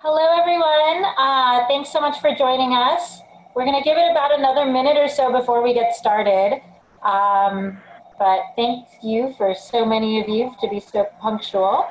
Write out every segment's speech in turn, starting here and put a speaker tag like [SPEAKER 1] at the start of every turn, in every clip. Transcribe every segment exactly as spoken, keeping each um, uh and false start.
[SPEAKER 1] Hello, everyone. Uh, thanks so much for joining us. We're going to give it about another minute or so before we get started. Um, but thank you for so many of you to be so punctual.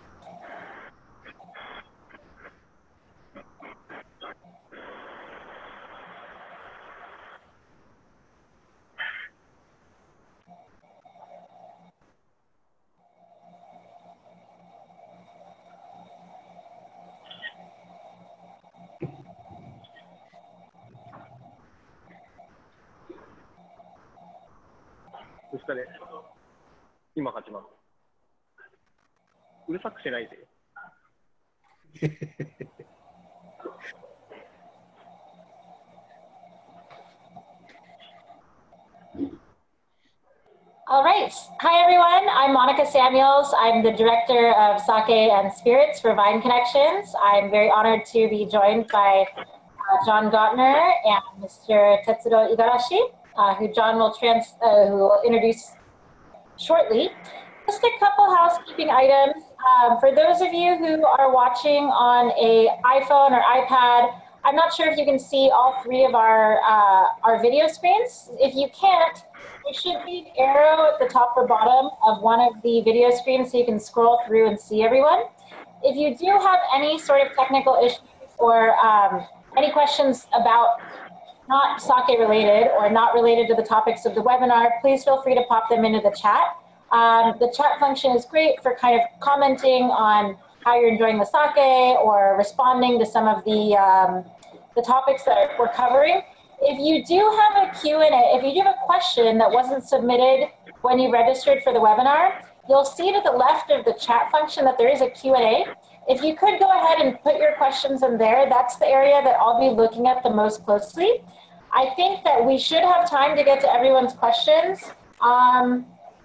[SPEAKER 1] All right. Hi, everyone. I'm Monica Samuels. I'm the Director of Sake and Spirits for Vine Connections. I'm very honored to be joined by uh, John Gottner and Mister Tetsuro Igarashi, uh, who John will, trans uh, who will introduce shortly. Just a couple housekeeping items. Um, for those of you who are watching on a iPhone or iPad, I'm not sure if you can see all three of our, uh, our video screens. If you can't, there should be an arrow at the top or bottom of one of the video screens so you can scroll through and see everyone. If you do have any sort of technical issues or um, any questions about not sake related or not related to the topics of the webinar, please feel free to pop them into the chat. Um, the chat function is great for kind of commenting on how you're enjoying the sake or responding to some of the, um, the topics that we're covering. If you do have a Q and A, if you do have a question that wasn't submitted when you registered for the webinar, you'll see to the left of the chat function that there is a Q and A. If you could go ahead and put your questions in there, that's the area that I'll be looking at the most closely. I think that we should have time to get to everyone's questions, um,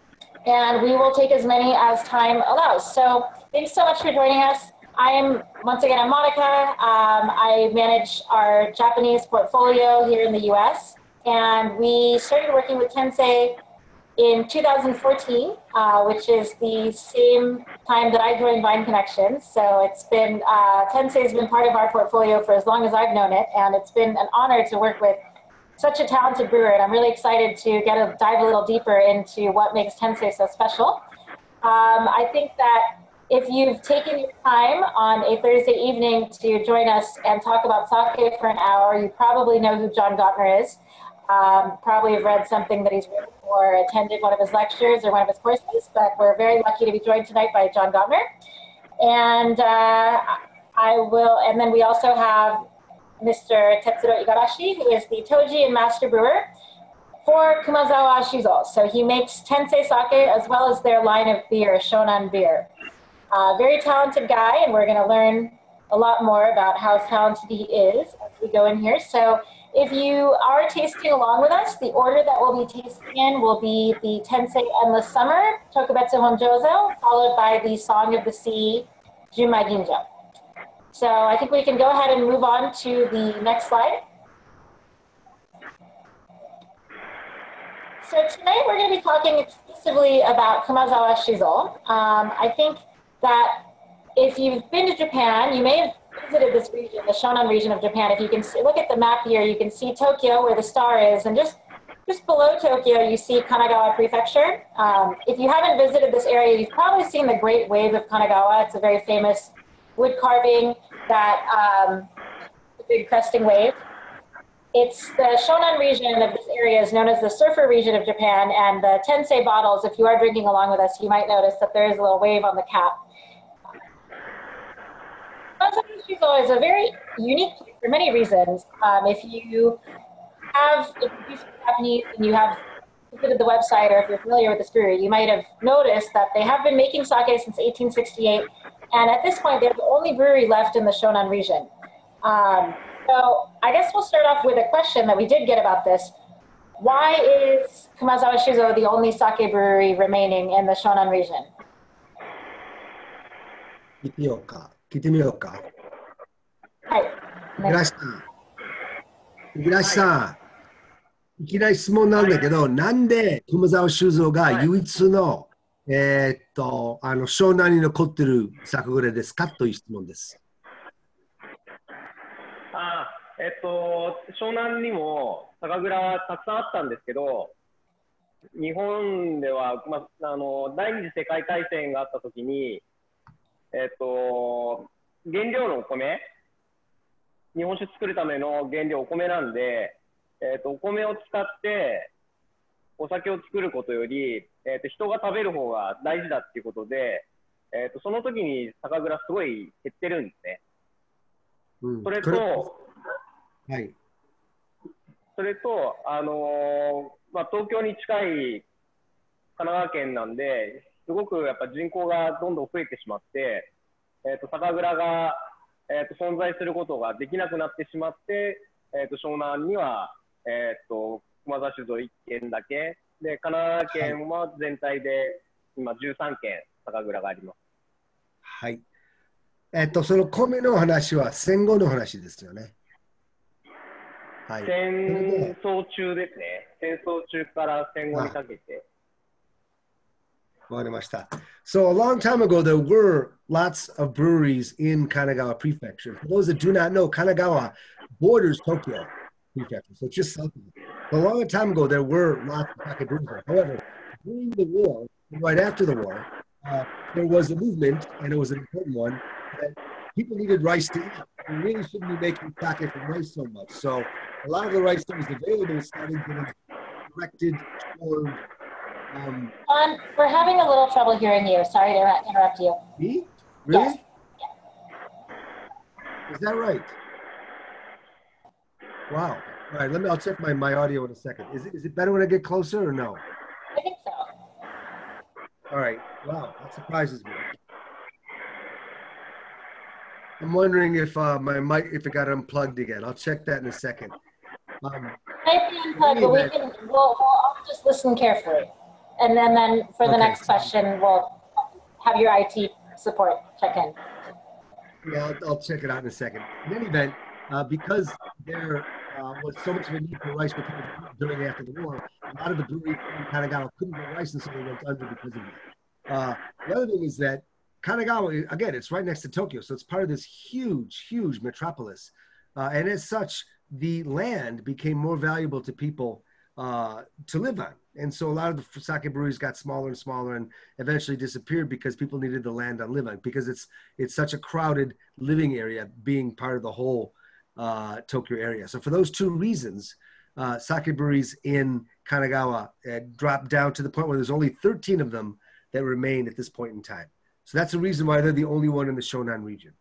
[SPEAKER 1] and we will take as many as time allows. So thanks so much for joining us. I am, once again, I'm Monica. Um, I manage our Japanese portfolio here in the U S, and we started working with Tensei in two thousand fourteen, uh, which is the same time that I joined Vine Connections. So it's been, uh, Tensei has been part of our portfolio for as long as I've known it, and it's been an honor to work with such a talented brewer, and I'm really excited to get a dive a little deeper into what makes Tensei so special. Um, I think that if you've taken your time on a Thursday evening to join us and talk about sake for an hour, you probably know who John Gottner is. Um, probably have read something that he's written or attended one of his lectures or one of his courses, but we're very lucky to be joined tonight by John Gottner. And uh, I will, and then we also have Mister Tetsuro Igarashi, who is the Toji and Master Brewer for Kumazawa Shuzo. So he makes Tensei sake as well as their line of beer, Shonan beer. Uh, very talented guy, and we're going to learn a lot more about how talented he is as we go in here. So if you are tasting along with us, the order that we'll be tasting in will be the Tensei Endless Summer, Tokubetsu Honjozo, followed by the Song of the Sea, Junmai Ginjo. So I think we can go ahead and move on to the next slide. So tonight we're going to be talking exclusively about Kumazawa Shuzo. Um, I think that if you've been to Japan, you may have visited this region, the Shonan region of Japan. If you can see, look at the map here, you can see Tokyo where the star is, and just, just below Tokyo you see Kanagawa Prefecture. Um, if you haven't visited this area, you've probably seen the Great Wave of Kanagawa. It's a very famous wood carving, that um, the big cresting wave. It's the Shonan region of this area is known as the surfer region of Japan, and the Tensei bottles, if you are drinking along with us, you might notice that there is a little wave on the cap. Kumazawa Shuzo is a very unique place for many reasons. Um, if you have, if you speak Japanese and you have visited the website, or if you're familiar with this brewery, you might have noticed that they have been making sake since eighteen sixty-eight, and at this point, they're the only brewery left in the Shonan region. Um, so I guess we'll start off with a question that we did get about this. Why is Kumazawa Shuzo the only sake brewery remaining in the Shonan region?
[SPEAKER 2] 聞いてみようか。聞いてみようか。
[SPEAKER 1] はい。
[SPEAKER 2] 五十嵐さん。五十嵐さん。いきなり質問なんだけど、なんで熊沢修造が唯一の、えーっと、あの湘南に残ってる作蔵ですかという質問です。
[SPEAKER 3] あ、えっと、湘南にも酒蔵はたくさんあったんですけど、日本では、まあ、あの第二次世界大戦があったときに、えっと、原料のお米、日本酒作るための原料お米なんで、えっと、お米を使ってお酒を作ることより、えっと、人が食べる方が大事だっていうことで、えっと、その時に酒蔵すごい減ってるんですね。
[SPEAKER 2] うん、
[SPEAKER 3] それと、
[SPEAKER 2] はい、
[SPEAKER 3] それと、あのーまあ、東京に近い神奈川県なんで、すごくやっぱ人口がどんどん増えてしまって、えー、と酒蔵が、えー、と存在することができなくなってしまって、えー、と湘南には、えー、と熊沢酒造いっけんだけで、神奈川県は全体で今じゅうさんけん酒蔵があります。
[SPEAKER 2] はい。えっと、その米の話は戦後の話ですよね。はい。
[SPEAKER 3] 戦争中ですね。戦争中から戦後にかけて。
[SPEAKER 2] わかりました。So a long time ago, there were lots of breweries in Kanagawa Prefecture. For those that do not know, Kanagawa borders Tokyo Prefecture, so it's just south of it. A long time ago, there were lots of sake breweries there. However, during the war, right after the war, uh, there was a movement, and it was an important one, that people needed rice to eat. We really shouldn't be making sake from rice so much. So a lot of the rice that was available started getting directed toward
[SPEAKER 1] Um, John, we're having a little trouble hearing you. Sorry to interrupt you.
[SPEAKER 2] Me? Really?
[SPEAKER 1] Yes.
[SPEAKER 2] Is that right? Wow. All right, let me, I'll check my, my audio in a second. Is it, is it better when I get closer or no?
[SPEAKER 1] I think so.
[SPEAKER 2] All right. Wow, that surprises me. I'm wondering if uh, my mic, if it got unplugged again. I'll check that in a second. Um,
[SPEAKER 1] might be unplugged, but we can, we'll, we'll just listen carefully. And then, then for the
[SPEAKER 2] okay.
[SPEAKER 1] next question, we'll have your I T support check in.
[SPEAKER 2] Yeah, I'll, I'll check it out in a second. In any event, uh, because there uh, was so much of a need for rice during and after the war, a lot of the breweries in Kanagawa couldn't get rice, and so they went under because of that. Uh, the other thing is that Kanagawa, again, it's right next to Tokyo, so it's part of this huge, huge metropolis. Uh, and as such, the land became more valuable to people uh, to live on. And so a lot of the sake breweries got smaller and smaller and eventually disappeared because people needed the land to live on, because it's it's such a crowded living area being part of the whole uh, Tokyo area. So for those two reasons, uh, sake breweries in Kanagawa uh, dropped down to the point where there's only thirteen of them that remain at this point in time. So that's the reason why they're the only one in the Shonan region.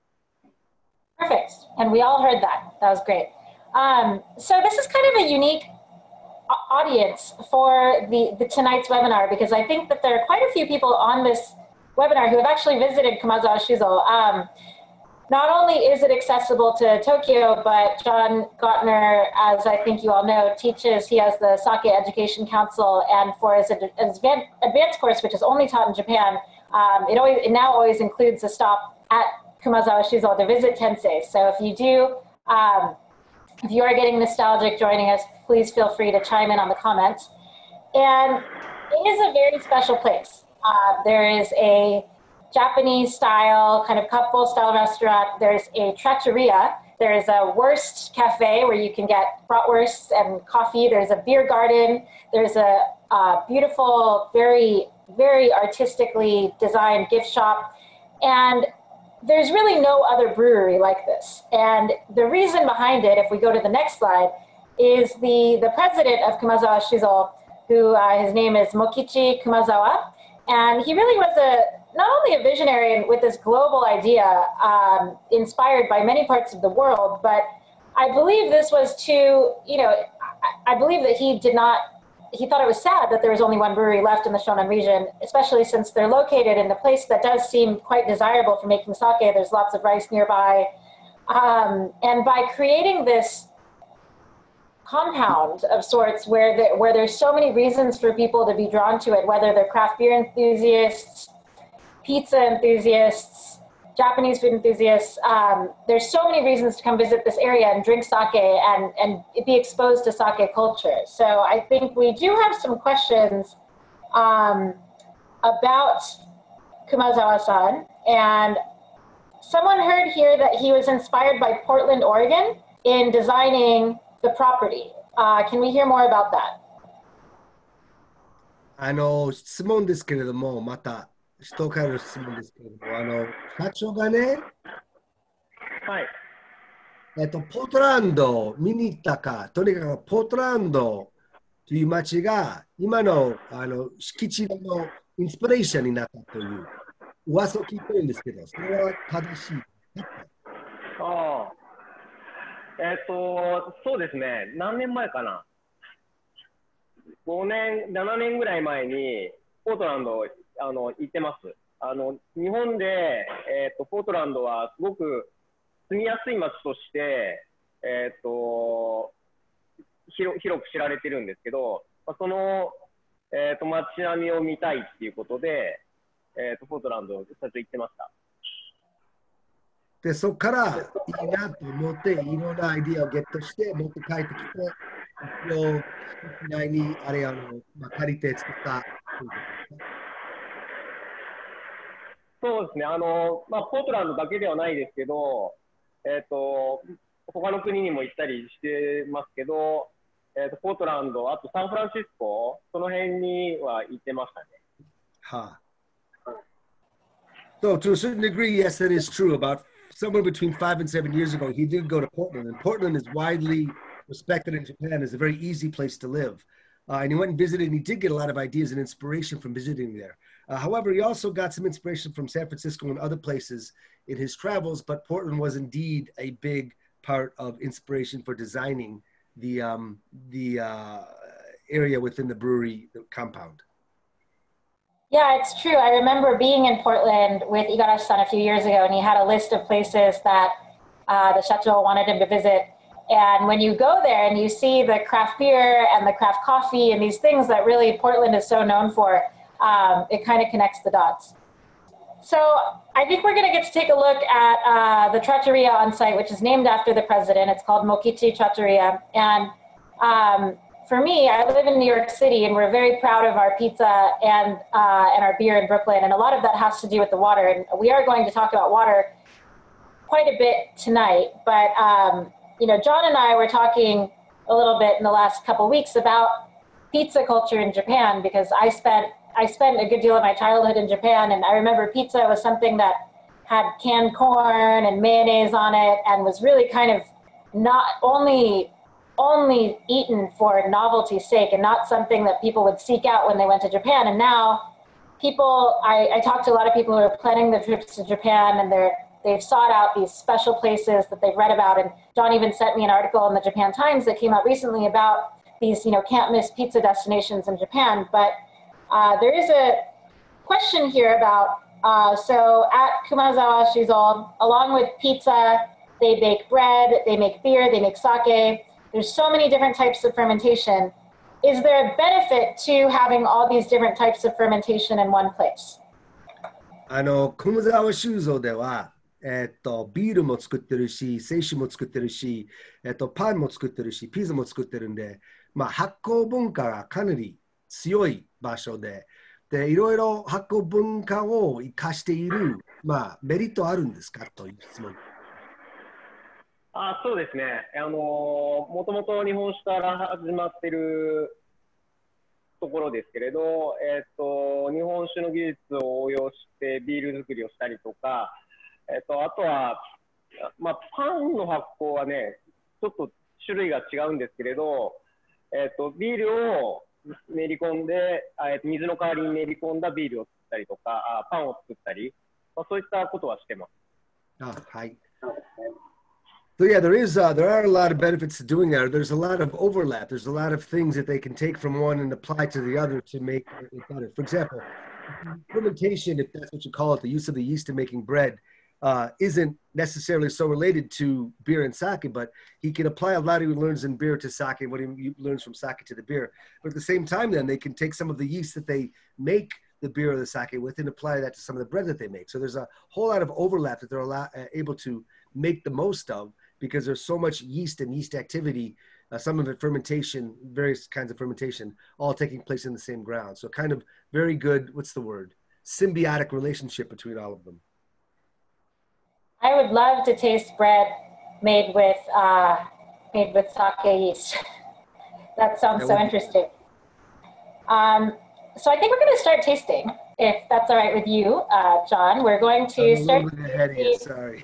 [SPEAKER 1] Perfect. And we all heard that. That was great. Um, so this is kind of a unique audience for the, the tonight's webinar, because I think that there are quite a few people on this webinar who have actually visited Kumazawa Shuzo. Um, not only is it accessible to Tokyo, but John Gottner, as I think you all know, teaches, he has the Sake Education Council, and for his advanced course, which is only taught in Japan, um, it, always, it now always includes a stop at Kumazawa Shuzo to visit Tensei. So if you do, um, if you are getting nostalgic joining us, please feel free to chime in on the comments. And it is a very special place. Uh, there is a Japanese style, kind of couple style restaurant. There's a trattoria. There's a Wurst cafe where you can get bratwursts and coffee. There's a beer garden. There's a, a beautiful, very, very artistically designed gift shop. And there's really no other brewery like this. And the reason behind it, if we go to the next slide, is the, the president of Kumazawa Shuzo, who uh, his name is Mokichi Kumazawa. And he really was a, not only a visionary with this global idea um, inspired by many parts of the world, but I believe this was to, you know, I, I believe that he did not, he thought it was sad that there was only one brewery left in the Shonan region, especially since they're located in a place that does seem quite desirable for making sake. There's lots of rice nearby. Um, and by creating this compound of sorts where, the, where there's so many reasons for people to be drawn to it, whether they're craft beer enthusiasts, pizza enthusiasts, Japanese food enthusiasts, um, there's so many reasons to come visit this area and drink sake and, and be exposed to sake culture. So I think we do have some questions um, about Kumazawa-san, and someone heard here that he was inspired by Portland, Oregon in designing the property. Uh, can we hear more about that?
[SPEAKER 2] あの、質問ですけれども、また、人からの質問ですけれども、あの、社長がね、
[SPEAKER 3] はい。
[SPEAKER 2] えっと、ポートランドを見に行ったか、とにかくポートランドという街が、今の、あの敷地のインスピレーションになったという噂を聞いてるんですけど、それは正しい。
[SPEAKER 3] ああ。えっと、そうですね。何年前かな。ごねん、ななねんぐらい前に、ポートランドあの行ってます。あの日本で、えーと、ポートランドはすごく住みやすい街として、えーと、広、広く知られてるんですけど、その、えーと、街並みを見たいっていうことで、えーと、ポートランド最初行ってました。
[SPEAKER 2] で、そこからいいなと思って、いろんなアイディアをゲットして、持って帰ってきて、一応、内にあれあの、まあ、借りて作った。
[SPEAKER 3] そうですね、あのまあ、ポートランドだけではないですけど、えーと、他の国にも行ったりしてますけど、えーと、ポートランド、あとサンフランシスコ、その辺には行ってましたね。
[SPEAKER 2] はあ。So, to a certain degree, yes, that is true. About somewhere between five and seven years ago, he did go to Portland, and Portland is widely respected in Japan as a very easy place to live. Uh, and he went and visited, and he did get a lot of ideas and inspiration from visiting there. Uh, however, he also got some inspiration from San Francisco and other places in his travels, but Portland was indeed a big part of inspiration for designing the, um, the uh, area within the brewery compound.
[SPEAKER 1] Yeah, it's true. I remember being in Portland with Igarashi-san a few years ago, and he had a list of places that uh, the Shacho wanted him to visit. And when you go there and you see the craft beer and the craft coffee and these things that really Portland is so known for, um, it kind of connects the dots. So I think we're going to get to take a look at uh, the trattoria on site, which is named after the president. It's called Mokichi Trattoria. And um, for me, I live in New York City, and we're very proud of our pizza and, uh, and our beer in Brooklyn. And a lot of that has to do with the water. And we are going to talk about water quite a bit tonight. But, um, you know, John and I were talking a little bit in the last couple of weeks about pizza culture in Japan, because I spent, I spent a good deal of my childhood in Japan. And I remember pizza was something that had canned corn and mayonnaise on it and was really kind of not only only eaten for novelty's sake and not something that people would seek out when they went to Japan. And now people, I, I talked to a lot of people who are planning their trips to Japan, and they're, they've sought out these special places that they've read about. And John even sent me an article in the Japan Times that came out recently about these, you know, can't miss pizza destinations in Japan. But uh, there is a question here about, uh, so at Kumazawa Shuzol, along with pizza, they bake bread, they make beer, they make sake. There's so many different types of fermentation. Is there a benefit to having all these different types of fermentation in one place?
[SPEAKER 2] あの、熊沢酒造では、えっと、ビールも作ってるし、清酒も作ってるし、えっと、パンも作ってるし、ピザも作ってるんで、まあ、発酵文化がかなり強い場所で、で、いろいろ発酵文化を生かしている、まあ、メリットあるんですかという質問。
[SPEAKER 3] あ、そうですね。あのもともと日本酒から始まってるところですけれど、えっと、日本酒の技術を応用してビール作りをしたりとか、えっと、あとは、まあ、パンの発酵はね、ちょっと種類が違うんですけれど、えっと、ビールを練り込んで、えっと、水の代わりに練り込んだビールを作ったりとか、あパンを作ったり、まあ、そういったことはしてます。
[SPEAKER 2] あ、はい。So yeah, there is uh, there are a lot of benefits to doing that. There's a lot of overlap. There's a lot of things that they can take from one and apply to the other to make it better. For example, fermentation, if that's what you call it, the use of the yeast in making bread, uh, isn't necessarily so related to beer and sake, but he can apply a lot of what he learns in beer to sake and what he learns from sake to the beer. But at the same time, then they can take some of the yeast that they make the beer or the sake with and apply that to some of the bread that they make. So there's a whole lot of overlap that they're allow, uh, able to make the most of, because there's so much yeast and yeast activity, uh, some of it fermentation, various kinds of fermentation, all taking place in the same ground. So kind of very good, what's the word? Symbiotic relationship between all of them.
[SPEAKER 1] I would love to taste bread made with uh, made with sake yeast. That sounds so interesting. Um, so I think we're going to start tasting, if that's all right with you, uh, John. We're going to
[SPEAKER 2] I'm
[SPEAKER 1] start.
[SPEAKER 2] A little bit ahead of you, sorry.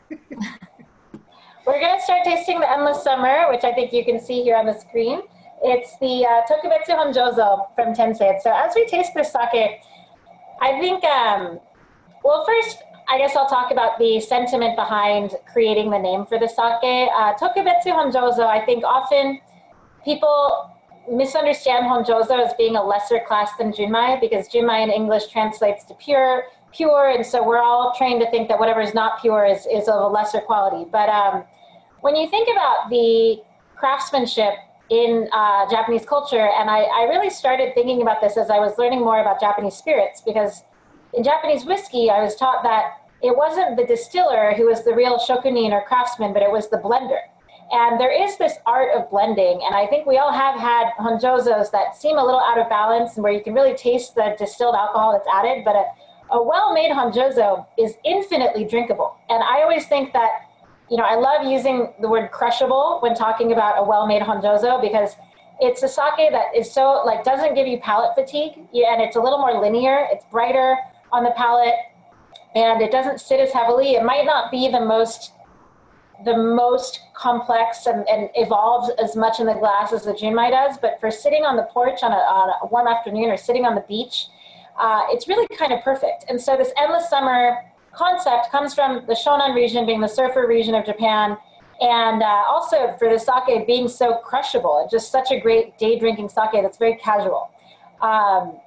[SPEAKER 1] We're going to start tasting the Endless Summer, which I think you can see here on the screen. It's the uh, Tokubetsu Honjozo from Tensei. So as we taste this sake, I think, um, well, first, I guess I'll talk about the sentiment behind creating the name for the sake. Uh, Tokubetsu Honjozo, I think often people misunderstand Honjozo as being a lesser class than Junmai, because Junmai in English translates to pure, pure, and so we're all trained to think that whatever is not pure is, is of a lesser quality. But um, when you think about the craftsmanship in uh, Japanese culture, and I, I really started thinking about this as I was learning more about Japanese spirits, because in Japanese whiskey, I was taught that it wasn't the distiller who was the real shokunin or craftsman, but it was the blender. And there is this art of blending, and I think we all have had honjozos that seem a little out of balance and where you can really taste the distilled alcohol that's added, but a, a well-made honjozo is infinitely drinkable. And I always think that, you know, I love using the word crushable when talking about a well-made honjozo, because it's a sake that is so, like, doesn't give you palate fatigue, and it's a little more linear, it's brighter on the palate, and it doesn't sit as heavily. It might not be the most the most complex and, and evolves as much in the glass as the Junmai does, but for sitting on the porch on a, on a warm afternoon or sitting on the beach, uh, it's really kind of perfect. And so this Endless Summer concept comes from the Shonan region, being the surfer region of Japan, and uh, also for the sake being so crushable. It's just such a great day drinking sake that's very casual. Um,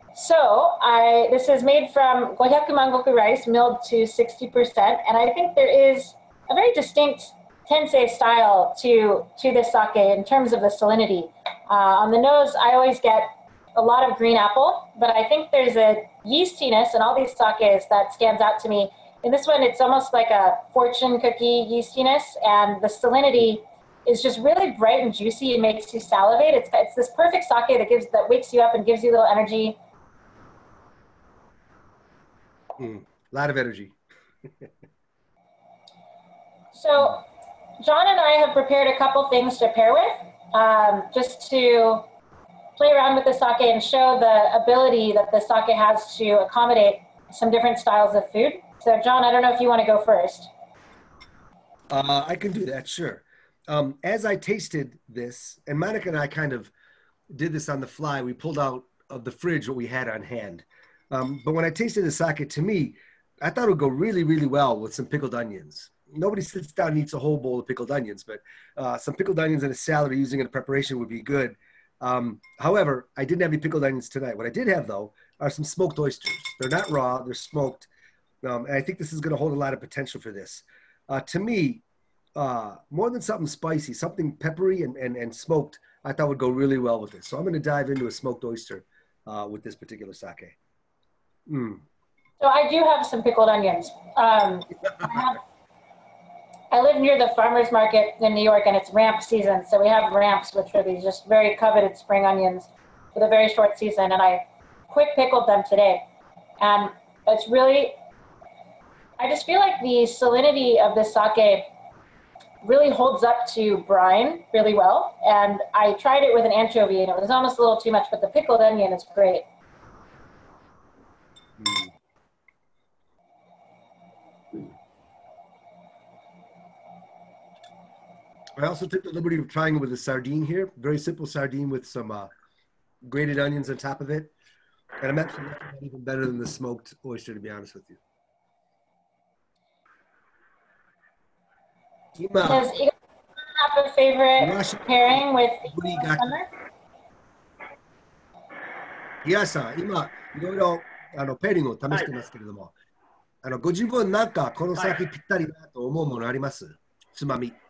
[SPEAKER 1] so I, this is made from gohyaku mangoku rice milled to sixty percent, and I think there is a very distinct Tensei style to, to this sake in terms of the salinity. Uh, on the nose, I always get a lot of green apple, but I think there's a yeastiness in all these sakes that stands out to me. In this one, it's almost like a fortune cookie yeastiness, and the salinity is just really bright and juicy and makes you salivate. It's, it's this perfect sake that gives that wakes you up and gives you a little energy.
[SPEAKER 2] Mm, a lot of energy.
[SPEAKER 1] So John and I have prepared a couple things to pair with, um, just to play around with the sake and show the ability that the sake has to accommodate some different styles of food. So John, I don't know if you want to go first.
[SPEAKER 2] Uh, I can do that, sure. Um, as I tasted this, and Monica and I kind of did this on the fly, we pulled out of the fridge what we had on hand. Um, but when I tasted the sake, to me, I thought it would go really, really well with some pickled onions. Nobody sits down and eats a whole bowl of pickled onions, but uh, some pickled onions in a salad or using it in a preparation would be good. Um, however, I didn't have any pickled onions tonight. What I did have, though, are some smoked oysters. They're not raw, they're smoked. Um, and I think this is going to hold a lot of potential for this. Uh, to me, uh, more than something spicy, something peppery and, and, and smoked, I thought would go really well with this. So I'm going to dive into a smoked oyster uh, with this particular sake. Mm.
[SPEAKER 1] So I do have some pickled onions. Um, I have I live near the farmer's market in New York, and it's ramp season. So we have ramps, which are these just very coveted spring onions with a very short season. And I quick pickled them today. And it's really, I just feel like the salinity of this sake really holds up to brine really well. And I tried it with an anchovy, and it was almost a little too much, but the pickled onion is great.
[SPEAKER 2] Mm. I also took the liberty of trying it with a sardine here. Very simple sardine with some uh, grated onions on top of it. And I'm actually liking that even better than the smoked oyster, to be honest with you.
[SPEAKER 1] Does you have a favorite pairing with summer?
[SPEAKER 2] イヤさん、今、いろいろあのペーリングを試してますけれども、はい、あのご自分なんかこの先ぴったりだと思うものあります？はい、つまみ。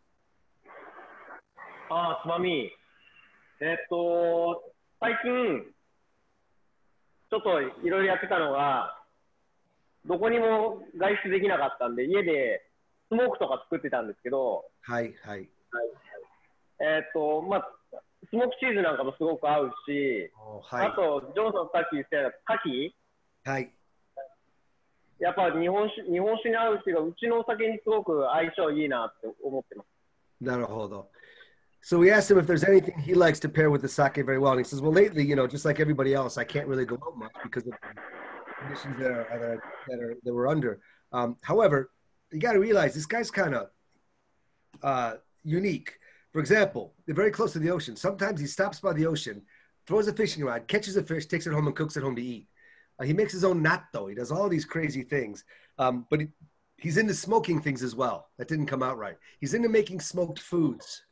[SPEAKER 3] ああ、つまみ。えー、っと、最近、ちょっといろいろやってたのが、どこにも外出できなかったんで、家でスモークとか作ってたんですけど、
[SPEAKER 2] はいはい。はい、
[SPEAKER 3] えー、っと、まあ、スモークチーズなんかもすごく合うし、はい、あと、ジョンさんさっき言ってたカキ、
[SPEAKER 2] はい。
[SPEAKER 3] やっぱ日本酒、日本酒に合うっていうか、うちのお酒にすごく相性いいなって思ってます。
[SPEAKER 2] なるほど。So we asked him if there's anything he likes to pair with the sake very well. And he says, well, lately, you know, just like everybody else, I can't really go out much because of the conditions that are, that are, that are, that we're under. Um, however, you got to realize this guy's kind of uh, unique. For example, they're very close to the ocean. Sometimes he stops by the ocean, throws a fishing rod, catches a fish, takes it home and cooks it home to eat. Uh, he makes his own natto. He does all these crazy things. Um, but he, he's into smoking things as well. That didn't come out right. He's into making smoked foods.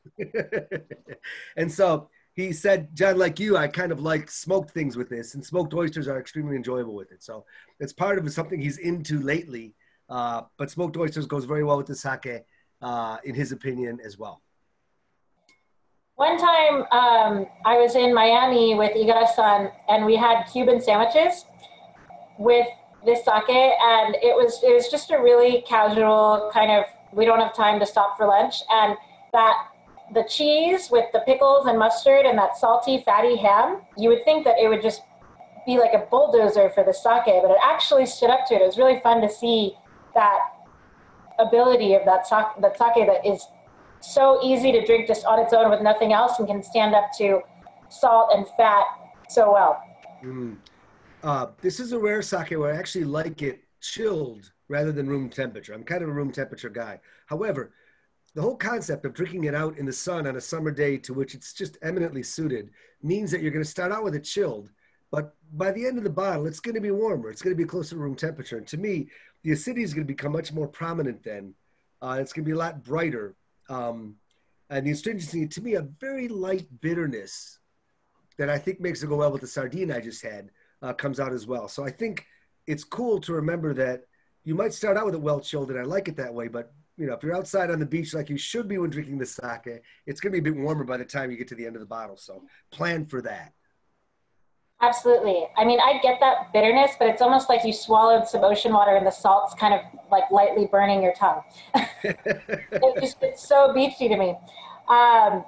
[SPEAKER 2] And so he said, John, like you, I kind of like smoked things with this, and smoked oysters are extremely enjoyable with it. So it's part of something he's into lately. Uh, but smoked oysters goes very well with the sake, uh, in his opinion as well.
[SPEAKER 1] One time um, I was in Miami with Igarashi-san, and we had Cuban sandwiches with this sake, and it was it was just a really casual kind of, we don't have time to stop for lunch, and that the cheese with the pickles and mustard and that salty fatty ham, you would think that it would just be like a bulldozer for the sake, but it actually stood up to it. It was really fun to see that ability of that sake, that sake that is so easy to drink just on its own with nothing else and can stand up to salt and fat so well.
[SPEAKER 2] Mm. Uh, this is a rare sake where I actually like it chilled rather than room temperature. I'm kind of a room temperature guy. However, the whole concept of drinking it out in the sun on a summer day to which it's just eminently suited means that you're going to start out with it chilled, but by the end of the bottle, it's going to be warmer. It's going to be closer to room temperature. And to me, the acidity is going to become much more prominent then. Uh, it's going to be a lot brighter. Um, and the astringency, to me, a very light bitterness that I think makes it go well with the sardine I just had, uh, comes out as well. So I think it's cool to remember that you might start out with it well chilled, and I like it that way. But you know, if you're outside on the beach like you should be when drinking the sake, it's going to be a bit warmer by the time you get to the end of the bottle. So plan for that. Absolutely.
[SPEAKER 1] I mean, I get that bitterness, but it's almost like you swallowed some ocean water and the salt's kind of like lightly burning your tongue. It just, it's so beachy to me. Um,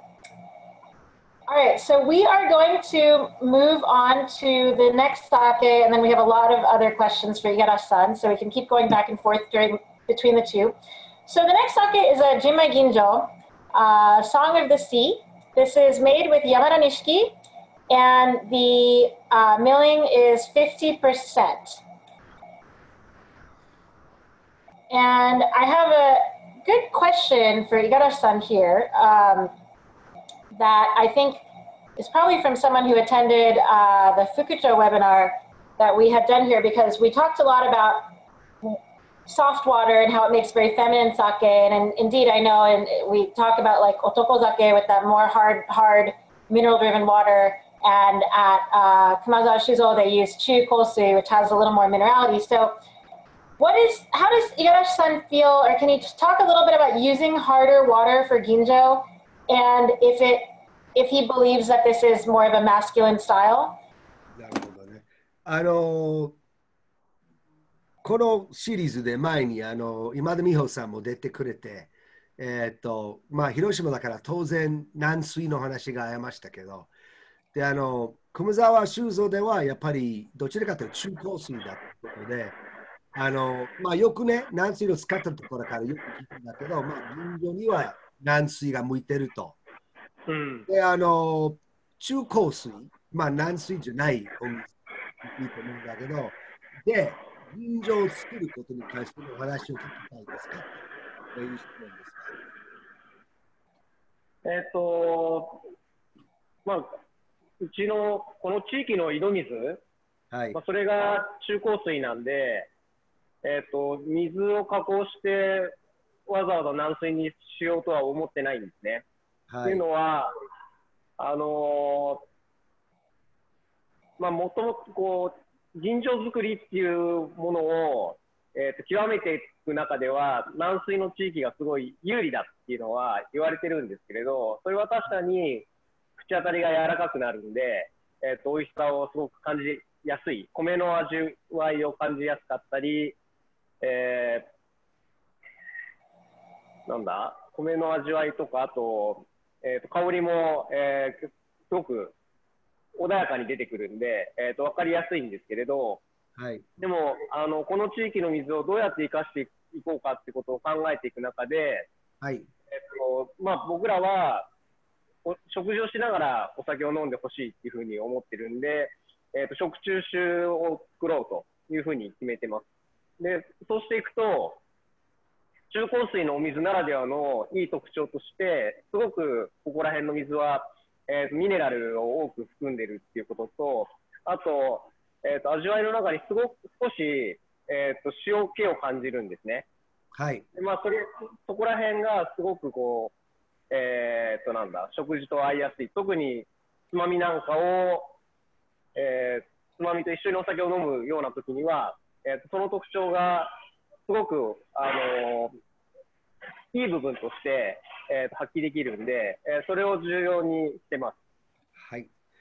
[SPEAKER 1] all right, so we are going to move on to the next sake, and then we have a lot of other questions for Igarashi-san, so we can keep going back and forth during, between the two. So the next sake is a Jinmai Ginjo, uh, Song of the Sea. This is made with Yamada Nishiki, and the uh, milling is fifty percent. And I have a good question for Igarashi-san here um, that I think is probably from someone who attended uh, the Fukucho webinar that we had done here, because we talked a lot about soft water and how it makes very feminine sake. And, and indeed, I know, and we talk about like otoko sake with that more hard, hard mineral-driven water. And at uh, Kamazawa Shuzo, they use Chu Kosui, which has a little more minerality. So what is, how does Igarashi-san feel, or can you just talk a little bit about using harder water for ginjo, and if it, if he believes that this is more of a masculine style?
[SPEAKER 2] なるほどね。あの、このシリーズで前にあの今田美穂さんも出てくれて、えーっと、まあ広島だから当然軟水の話がありましたけど、で、あの、熊沢修造ではやっぱりどちらかというと中硬水だということで、あの、まあよくね、軟水を使ったところからよく聞くんだけど、まあ人形には軟水が向いてると。
[SPEAKER 3] うん、
[SPEAKER 2] で、あの、中硬水、まあ軟水じゃないお水いいと思うんだけど、で、人形を作ることに関してのお話を聞きたいですかという質問です。
[SPEAKER 3] えっ、と、まあ、うちのこの地域の井戸水、
[SPEAKER 2] はい、
[SPEAKER 3] まあ、それが中硬水なんで、えっ、と、水を加工してわざわざ軟水にしようとは思ってないんですね。
[SPEAKER 2] はい、
[SPEAKER 3] というのは、あのー、まあ、もともとこう、吟醸作りっていうものを、えー、と極めていく中では、軟水の地域がすごい有利だっていうのは言われてるんですけれど、それは確かに口当たりが柔らかくなるんで、えー、と美味しさをすごく感じやすい、米の味わいを感じやすかったり、えー、なんだ、米の味わいとか、あと、えー、と香りも、えー、すごく穏やかに出てくるんで、えー、と分かりやすいんですけれど、
[SPEAKER 2] はい。
[SPEAKER 3] でもあのこの地域の水をどうやって生かしていこうかってことを考えていく中で、
[SPEAKER 2] はい。
[SPEAKER 3] えっとまあ、僕らはお食事をしながらお酒を飲んでほしいっていうふうに思ってるんで、えっと食中酒を作ろうというふうに決めてます。で、そうしていくと、中硬水のお水ならではのいい特徴として、すごくここら辺の水は、えーと、ミネラルを多く含んでいるっていうことと、あと、えーと、味わいの中にすごく少し、えーと、塩気を感じるんですね。
[SPEAKER 2] はい。
[SPEAKER 3] でまあ、それそこら辺がすごくこう、えーとなんだ、食事と合いやすい。特につまみなんかを、えー、つまみと一緒にお酒を飲むような時には、えーと、その特徴がすごく、あのー、いい部分として、えーと、発揮できるんで、えー、それを重要にしてます。
[SPEAKER 2] はい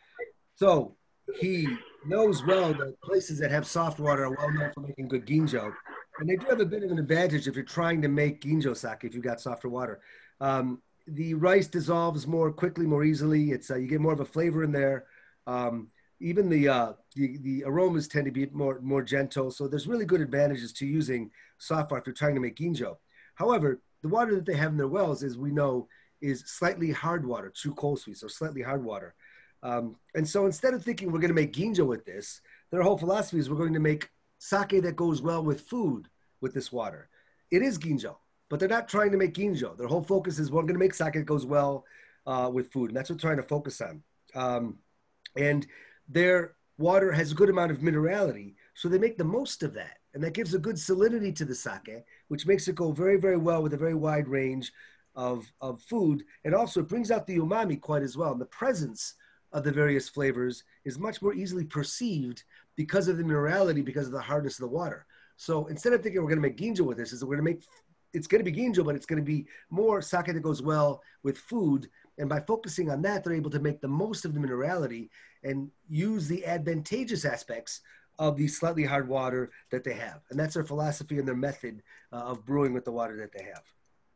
[SPEAKER 2] 。So, he knows well that places that have soft water are well known for making good ginjo. And they do have a bit of an advantage if you're trying to make ginjo sake if you've got softer water. Um, the rice dissolves more quickly, more easily. It's uh, you get more of a flavor in there. Um, even the, uh, the the aromas tend to be more more gentle. So there's really good advantages to using soft water if you're trying to make ginjo. However, the water that they have in their wells, as we know, is slightly hard water, true kosui, so slightly hard water. Um, and so instead of thinking we're going to make ginjo with this, their whole philosophy is we're going to make sake that goes well with food with this water. It is ginjo, but they're not trying to make ginjo. Their whole focus is we're going to make sake that goes well uh, with food. And that's what they're trying to focus on. Um, and their water has a good amount of minerality, so they make the most of that. And that gives a good salinity to the sake, which makes it go very, very well with a very wide range of, of food. And also it brings out the umami quite as well. And the presence of the various flavors is much more easily perceived because of the minerality, because of the hardness of the water. So instead of thinking we're going to make ginjo with this, is that we're going to make, it's going to be ginjo, but it's going to be more sake that goes well with food. And by focusing on that, they're able to make the most of the minerality and use the advantageous aspects of the slightly hard water that they have. And that's their philosophy and their method uh, of brewing with the water that they have.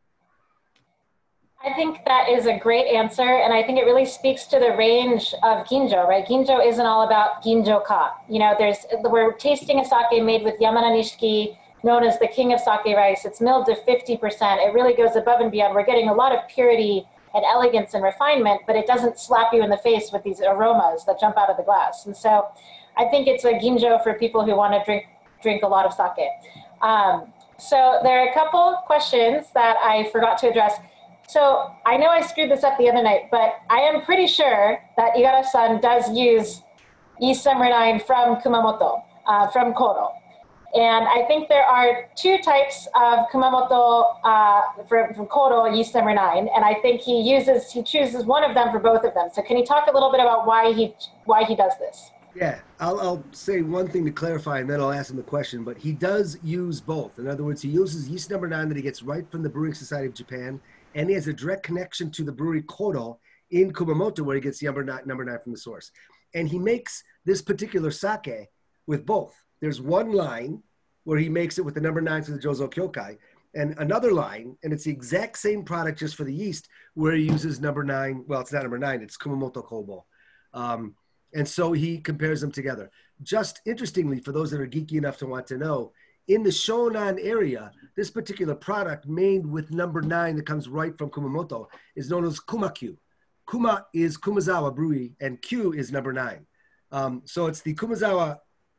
[SPEAKER 1] I think that is a great answer, and I think it really speaks to the range of ginjo, right? Ginjo isn't all about ginjo-ka. You know, there's we're tasting a sake made with Yamana Nishiki, known as the king of sake rice. It's milled to fifty percent. It really goes above and beyond. We're getting a lot of purity and elegance and refinement, but it doesn't slap you in the face with these aromas that jump out of the glass. And so I think it's a ginjo for people who want to drink drink a lot of sake. Um, so there are a couple questions that I forgot to address. So I know I screwed this up the other night, but I am pretty sure that Igarashi-san does use yeast number nine from Kumamoto, uh, from Kodo. And I think there are two types of Kumamoto uh, from, from Kodo yeast number nine, and I think he uses, he chooses one of them for both of them. So can you talk a little bit about why he why he does this?
[SPEAKER 2] Yeah, I'll, I'll say one thing to clarify, and then I'll ask him the question. But he does use both. In other words, he uses yeast number nine that he gets right from the Brewing Society of Japan, and he has a direct connection to the brewery Kodo in Kumamoto, where he gets number nine, number nine from the source. And he makes this particular sake with both. There's one line where he makes it with the number nine to the Jozo Kyokai, and another line, and it's the exact same product just for the yeast, where he uses number nine. Well, it's not number nine, it's Kumamoto Kobo. Um, and so he compares them together. Just interestingly, for those that are geeky enough to want to know, in the Shonan area, this particular product made with number nine that comes right from Kumamoto is known as Kuma-Q. Kuma is Kumazawa Brewery, and Q is number nine. Um, so it's the Kumazawa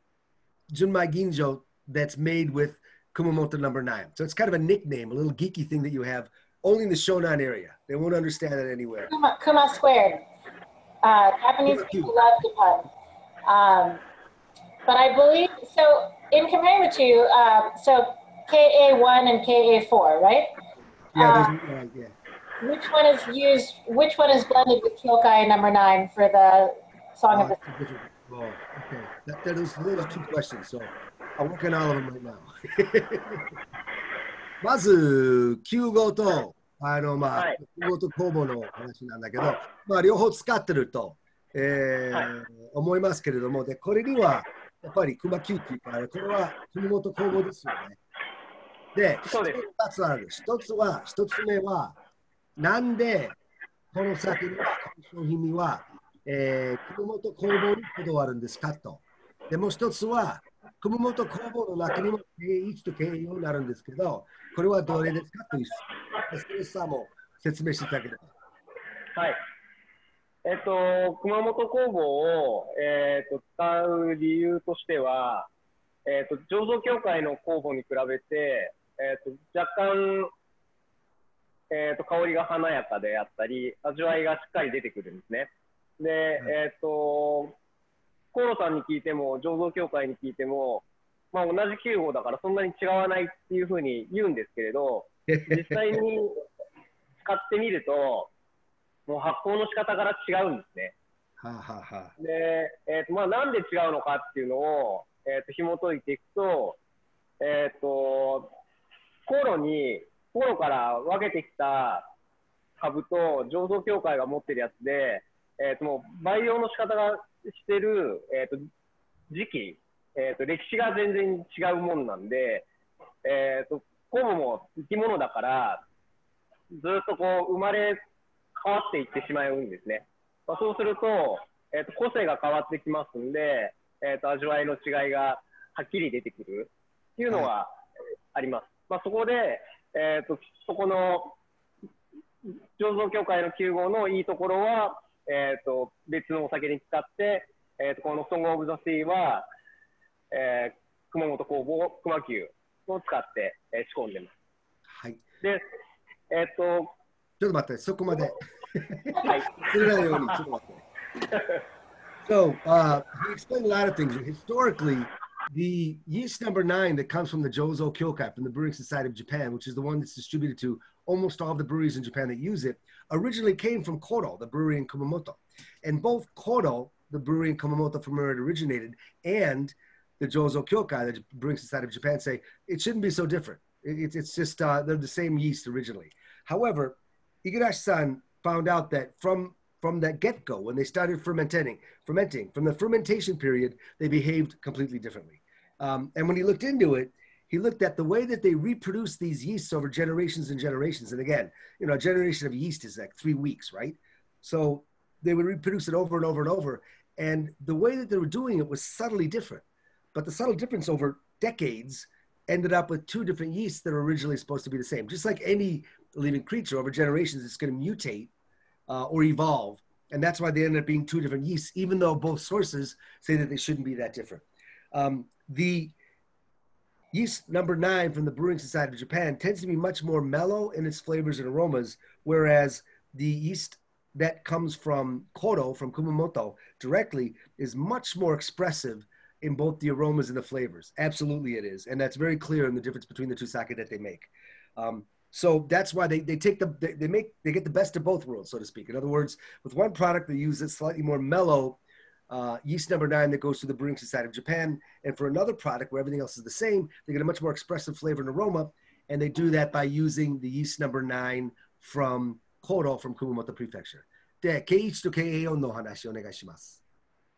[SPEAKER 2] Junmai Ginjo that's made with Kumamoto number nine. So it's kind of a nickname, a little geeky thing that you have only in the Shonan area. They won't understand it anywhere.
[SPEAKER 1] Kuma, Kuma squared. Uh, Japanese people love to pun. Um, but I believe, so in comparing the two, uh, so K A one and K A four, right?
[SPEAKER 2] Yeah,
[SPEAKER 1] uh,
[SPEAKER 2] right, yeah.
[SPEAKER 1] Which one is used, which one is blended with Kyokai number nine for the Song
[SPEAKER 2] uh,
[SPEAKER 1] of the
[SPEAKER 2] Oh, okay. That, that is, those are two questions, so I'll work on all of them right now. まず、きゅう号と、あの、まあ、
[SPEAKER 3] はい、
[SPEAKER 2] きゅう号と工房の話なんだけど、まあ、両方使ってると、えーはい、思いますけれども、で、これには、やっぱり熊Qっていうか、これは熊本工房ですよね。で、
[SPEAKER 3] そうです。
[SPEAKER 2] ふたつある。一つは、一つ目は、なんで、この先には、この商品には、えー、熊本工房にこだわるんですかと。でもう一つは、 熊本工房の中にも ケーエーワン と ケーエーフォー になるんですけど、これはどれですかという、それさも説明していただければ。
[SPEAKER 3] はい。えっと、熊本工房を、えっと、使う理由としては、えっと、醸造協会の工房に比べて、えっと、若干、えっと、香りが華やかであったり、味わいがしっかり出てくるんですね。で、えっと、河野さんに聞いても、醸造協会に聞いても、まあ、同じきゅう号だからそんなに違わないっていうふうに言うんですけれど、実際に使ってみると、もう発酵の仕方から違うんですね。
[SPEAKER 2] はあはあはあ、
[SPEAKER 3] で、えーとまあ、なんで違うのかっていうのを、えーと紐解いていくと、えっ、ー、と、頃に、頃から分けてきた株と醸造協会が持ってるやつで、えーともう培養の仕方がしてる、えーと時期、えーと歴史が全然違うもんなんで、えーと酵母も生き物だから、ずっとこう生まれ変わっていってしまうんですね。まあ、そうすると、えーと個性が変わってきますんで、えーと味わいの違いがはっきり出てくるっていうのはあります。はい、まあ、そこで、えーとそこの醸造協会のきゅう号のいいところは、えーと別のお酒に使って、えーとこのソングオブザシーは、えー、熊本工房熊久を使って、えー、仕込んでます。
[SPEAKER 2] はい。
[SPEAKER 3] で、えっ、ー、と、
[SPEAKER 2] ちょっと待って、そこまで。
[SPEAKER 3] はい。
[SPEAKER 2] それないように、ちょっと待って。So, uh, he explained a lot of things. Historically, the yeast number nine that comes from the Jozo Kyokai, from the Brewing Society of Japan, which is the one that's distributed to almost all of the breweries in Japan that use it, originally came from Kodo, the brewery in Kumamoto. And both Kodo, the brewery in Kumamoto from where it originated, and the Jozo Kyokai, the Brewing Society of Japan, say it shouldn't be so different. It, it's just, uh, they're the same yeast originally. However, Igarashi-san found out that from from that get-go, when they started fermenting, fermenting, from the fermentation period, they behaved completely differently. Um, and when he looked into it, he looked at the way that they reproduce these yeasts over generations and generations. And again, you know, a generation of yeast is like three weeks, right? So they would reproduce it over and over and over. And the way that they were doing it was subtly different. But the subtle difference over decades ended up with two different yeasts that are originally supposed to be the same. Just like any living creature over generations, it's going to mutate Uh, or evolve. And that's why they end up being two different yeasts, even though both sources say that they shouldn't be that different. Um, the yeast number nine from the Brewing Society of Japan tends to be much more mellow in its flavors and aromas, whereas the yeast that comes from Kodo, from Kumamoto, directly is much more expressive in both the aromas and the flavors. Absolutely it is. And that's very clear in the difference between the two sake that they make. Um, So that's why they, they take the, they, they make, they get the best of both worlds, so to speak. In other words, with one product, they use a slightly more mellow uh, yeast number nine that goes to the Brewing Society of Japan. And for another product where everything else is the same, they get a much more expressive flavor and aroma. And they do that by using the yeast number nine from Kodo, from Kumamoto Prefecture. で、ケーワン と ケーエーフォー のお話をお願いします。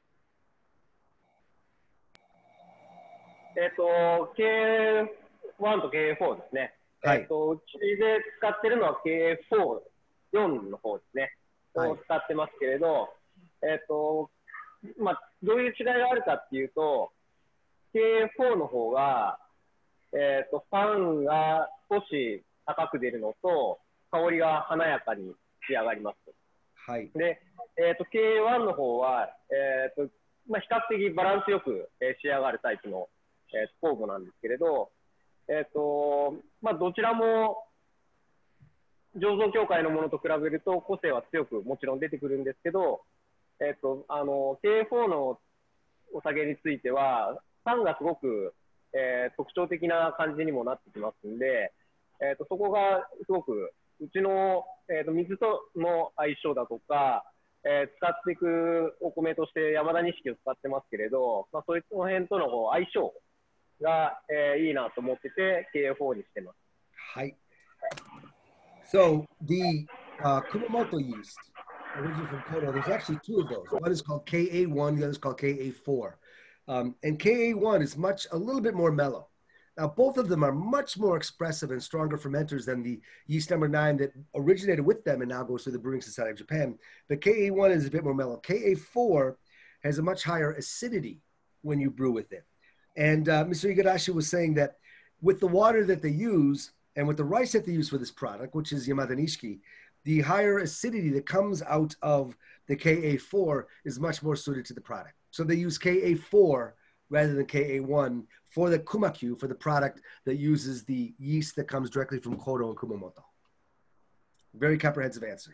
[SPEAKER 3] えっと、ケーワン と ケーエーフォー ですね。はい、えっと、うちで使ってるのは ケーエーフォー、よん の方ですね。を使ってますけれど、はい、えっと、まあ、どういう違いがあるかっていうと、ケーエーフォー の方が、えっと、酸が少し高く出るのと、香りが華やかに仕上がります。
[SPEAKER 2] はい。
[SPEAKER 3] で、えっと、ケーエーワン の方は、えっと、まあ、比較的バランスよく仕上がるタイプの、えー、酵母なんですけれど、えっとまあ、どちらも醸造協会のものと比べると個性は強くもちろん出てくるんですけど、えっと、あの ケーエーフォー のお酒については酸がすごく、えー、特徴的な感じにもなってきますんで、えっと、そこがすごくうちの、えー、と水との相性だとか、えー、使っていくお米として山田錦を使ってますけれど、まあ、そういった辺との相性が、えー、いいなと思ってて ケーエーフォー にしてます。
[SPEAKER 2] はい。So the uh, Kumamoto yeast, originally from Kodo, there's actually two of those. One is called K A one, the other is called K A four. Um, and K A one is much, a little bit more mellow. Now, both of them are much more expressive and stronger fermenters than the yeast number nine that originated with them and now goes to the Brewing Society of Japan. But K A one is a bit more mellow. K A four has a much higher acidity when you brew with it. And uh, Mister Igarashi was saying that with the water that they use and with the rice that they use for this product, which is Yamada Nishiki, the higher acidity that comes out of the K A four is much more suited to the product. So they use K A four rather than K A one for the Kumakyu, for the product that uses the yeast that comes directly from Kodo and Kumamoto. Very comprehensive answer.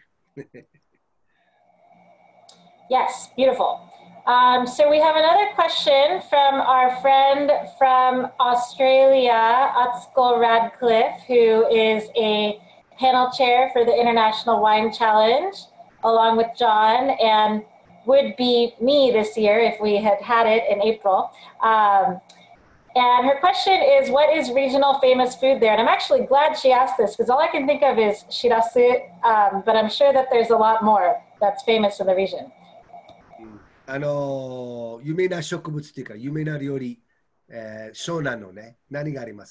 [SPEAKER 1] Yes, beautiful. Um, so we have another question from our friend from Australia, Atsuko Radcliffe, who is a panel chair for the International Wine Challenge, along with John, and would be me this year if we had had it in April. Um, and her question is, what is regional famous food there? And I'm actually glad she asked this, because all I can think of is shirasu, um, but I'm sure that there's a lot more that's famous in the region.
[SPEAKER 2] あの有名な植物っていうか有名な料理、えー、湘南のね何があります？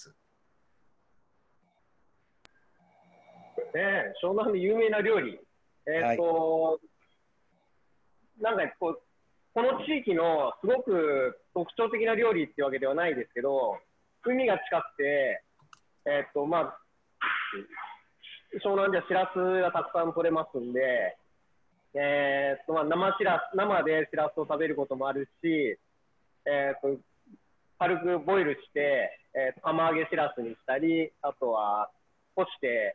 [SPEAKER 3] ねえ、湘南の有名な料理。えーっと、はい、なんかこうこの地域のすごく特徴的な料理っていうわけではないですけど、海が近くて、えーっとまあ湘南ではしらすがたくさん取れますんで。えーとまあ、生しらす生でしらすを食べることもあるし、えー、と軽くボイルして、えー、と釜揚げしらすにしたり、あとは干して、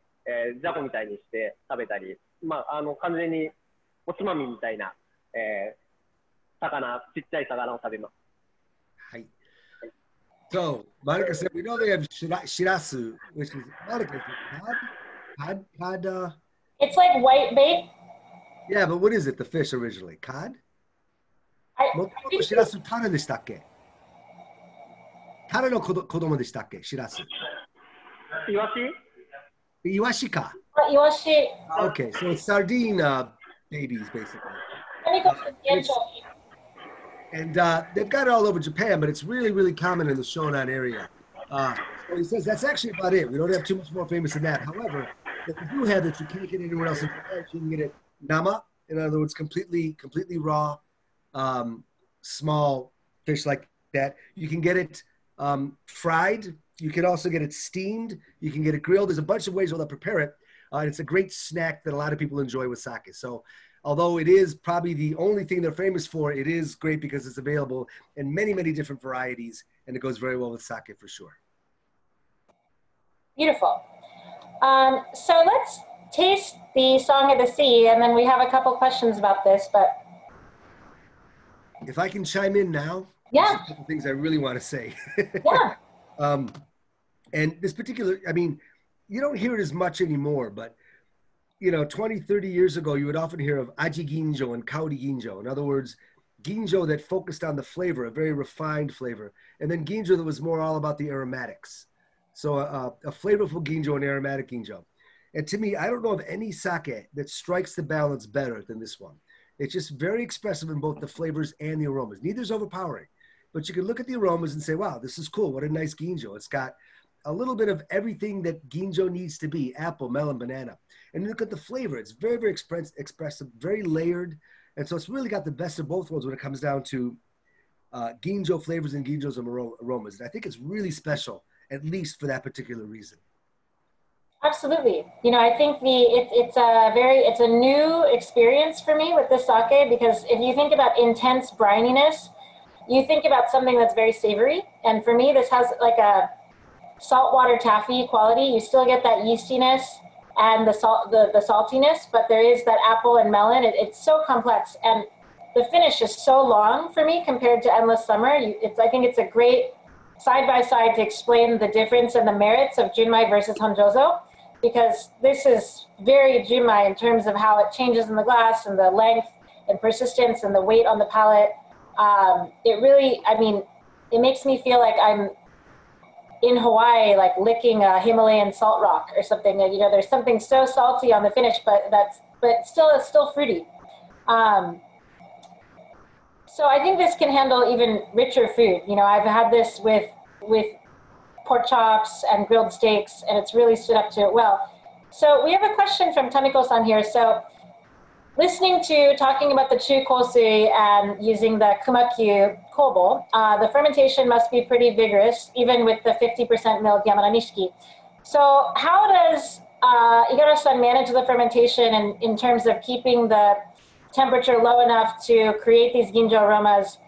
[SPEAKER 3] えー、じゃこみたいにして食べたり、まあ、あの完全におつまみみたいな、えー、魚、ちっちゃい魚を食べます。
[SPEAKER 2] はい。So, Monica said, we know they have shirasu, which is, Monica, is it cod? Cod, cod, uh...
[SPEAKER 1] It's like white bait.
[SPEAKER 2] Yeah, but what is it, the fish originally? Cod?
[SPEAKER 1] I,
[SPEAKER 2] もともとしらすタラでしたっけ？タラの子供でしたっけ？しらす。
[SPEAKER 3] イワシ？
[SPEAKER 2] イワシか。
[SPEAKER 1] イワシ。
[SPEAKER 2] Okay, so it's sardine uh, babies, basically. And uh, they've got it all over Japan, but it's really, really common in the Shonan area. Uh, so he says that's actually about it. We don't have too much more famous than that. However, what we do have that you can't get anywhere else in Japan, you can get it nama, in other words, completely, completely raw, um, small fish like that. You can get it um, fried. You can also get it steamed. You can get it grilled. There's a bunch of ways they'll prepare it. Uh, and it's a great snack that a lot of people enjoy with sake. So although it is probably the only thing they're famous for, it is great because it's available in many, many different varieties. And it goes very well with sake for sure.
[SPEAKER 1] Beautiful. Um, so let's taste the Song of the Sea, and then we have a couple questions about this, but
[SPEAKER 2] if I can chime in now,
[SPEAKER 1] yeah,
[SPEAKER 2] a couple things I really want to say.
[SPEAKER 1] Yeah.
[SPEAKER 2] um, and this particular, I mean, you don't hear it as much anymore, but you know, twenty, thirty years ago, you would often hear of aji ginjo and kaori ginjo. In other words, ginjo that focused on the flavor, a very refined flavor, and then ginjo that was more all about the aromatics. So uh, a flavorful ginjo and aromatic ginjo. And to me, I don't know of any sake that strikes the balance better than this one. It's just very expressive in both the flavors and the aromas. Neither's overpowering, but you can look at the aromas and say, wow, this is cool. What a nice ginjo. It's got a little bit of everything that ginjo needs to be, apple, melon, banana. And you look at the flavor. It's very, very express, expressive, very layered. And so it's really got the best of both worlds when it comes down to uh, ginjo flavors and ginjo's aromas. And I think it's really special, at least for that particular reason.
[SPEAKER 1] Absolutely. You know, I think the it, it's a very, it's a new experience for me with this sake, because if you think about intense brininess, you think about something that's very savory. And for me, this has like a saltwater taffy quality. You still get that yeastiness and the salt, the, the saltiness, but there is that apple and melon. It, it's so complex. And the finish is so long for me compared to Endless Summer. You, it's, I think it's a great side-by-side to explain the difference and the merits of Junmai versus Honjozo, because this is very Junmai in terms of how it changes in the glass and the length and persistence and the weight on the palate. Um, it really, I mean, it makes me feel like I'm in Hawaii, like licking a Himalayan salt rock or something. You know, there's something so salty on the finish, but that's, but still, it's still fruity. Um, so I think this can handle even richer food. You know, I've had this with, with pork chops and grilled steaks, and it's really stood up to it well. So we have a question from Tamiko-san here. So listening to talking about the Chukosui and using the Kumakyu Kobo, uh, the fermentation must be pretty vigorous, even with the fifty percent milled Yamada Nishiki. So how does uh, Igarashi-san manage the fermentation in, in terms of keeping the temperature low enough to create these ginjo aromas?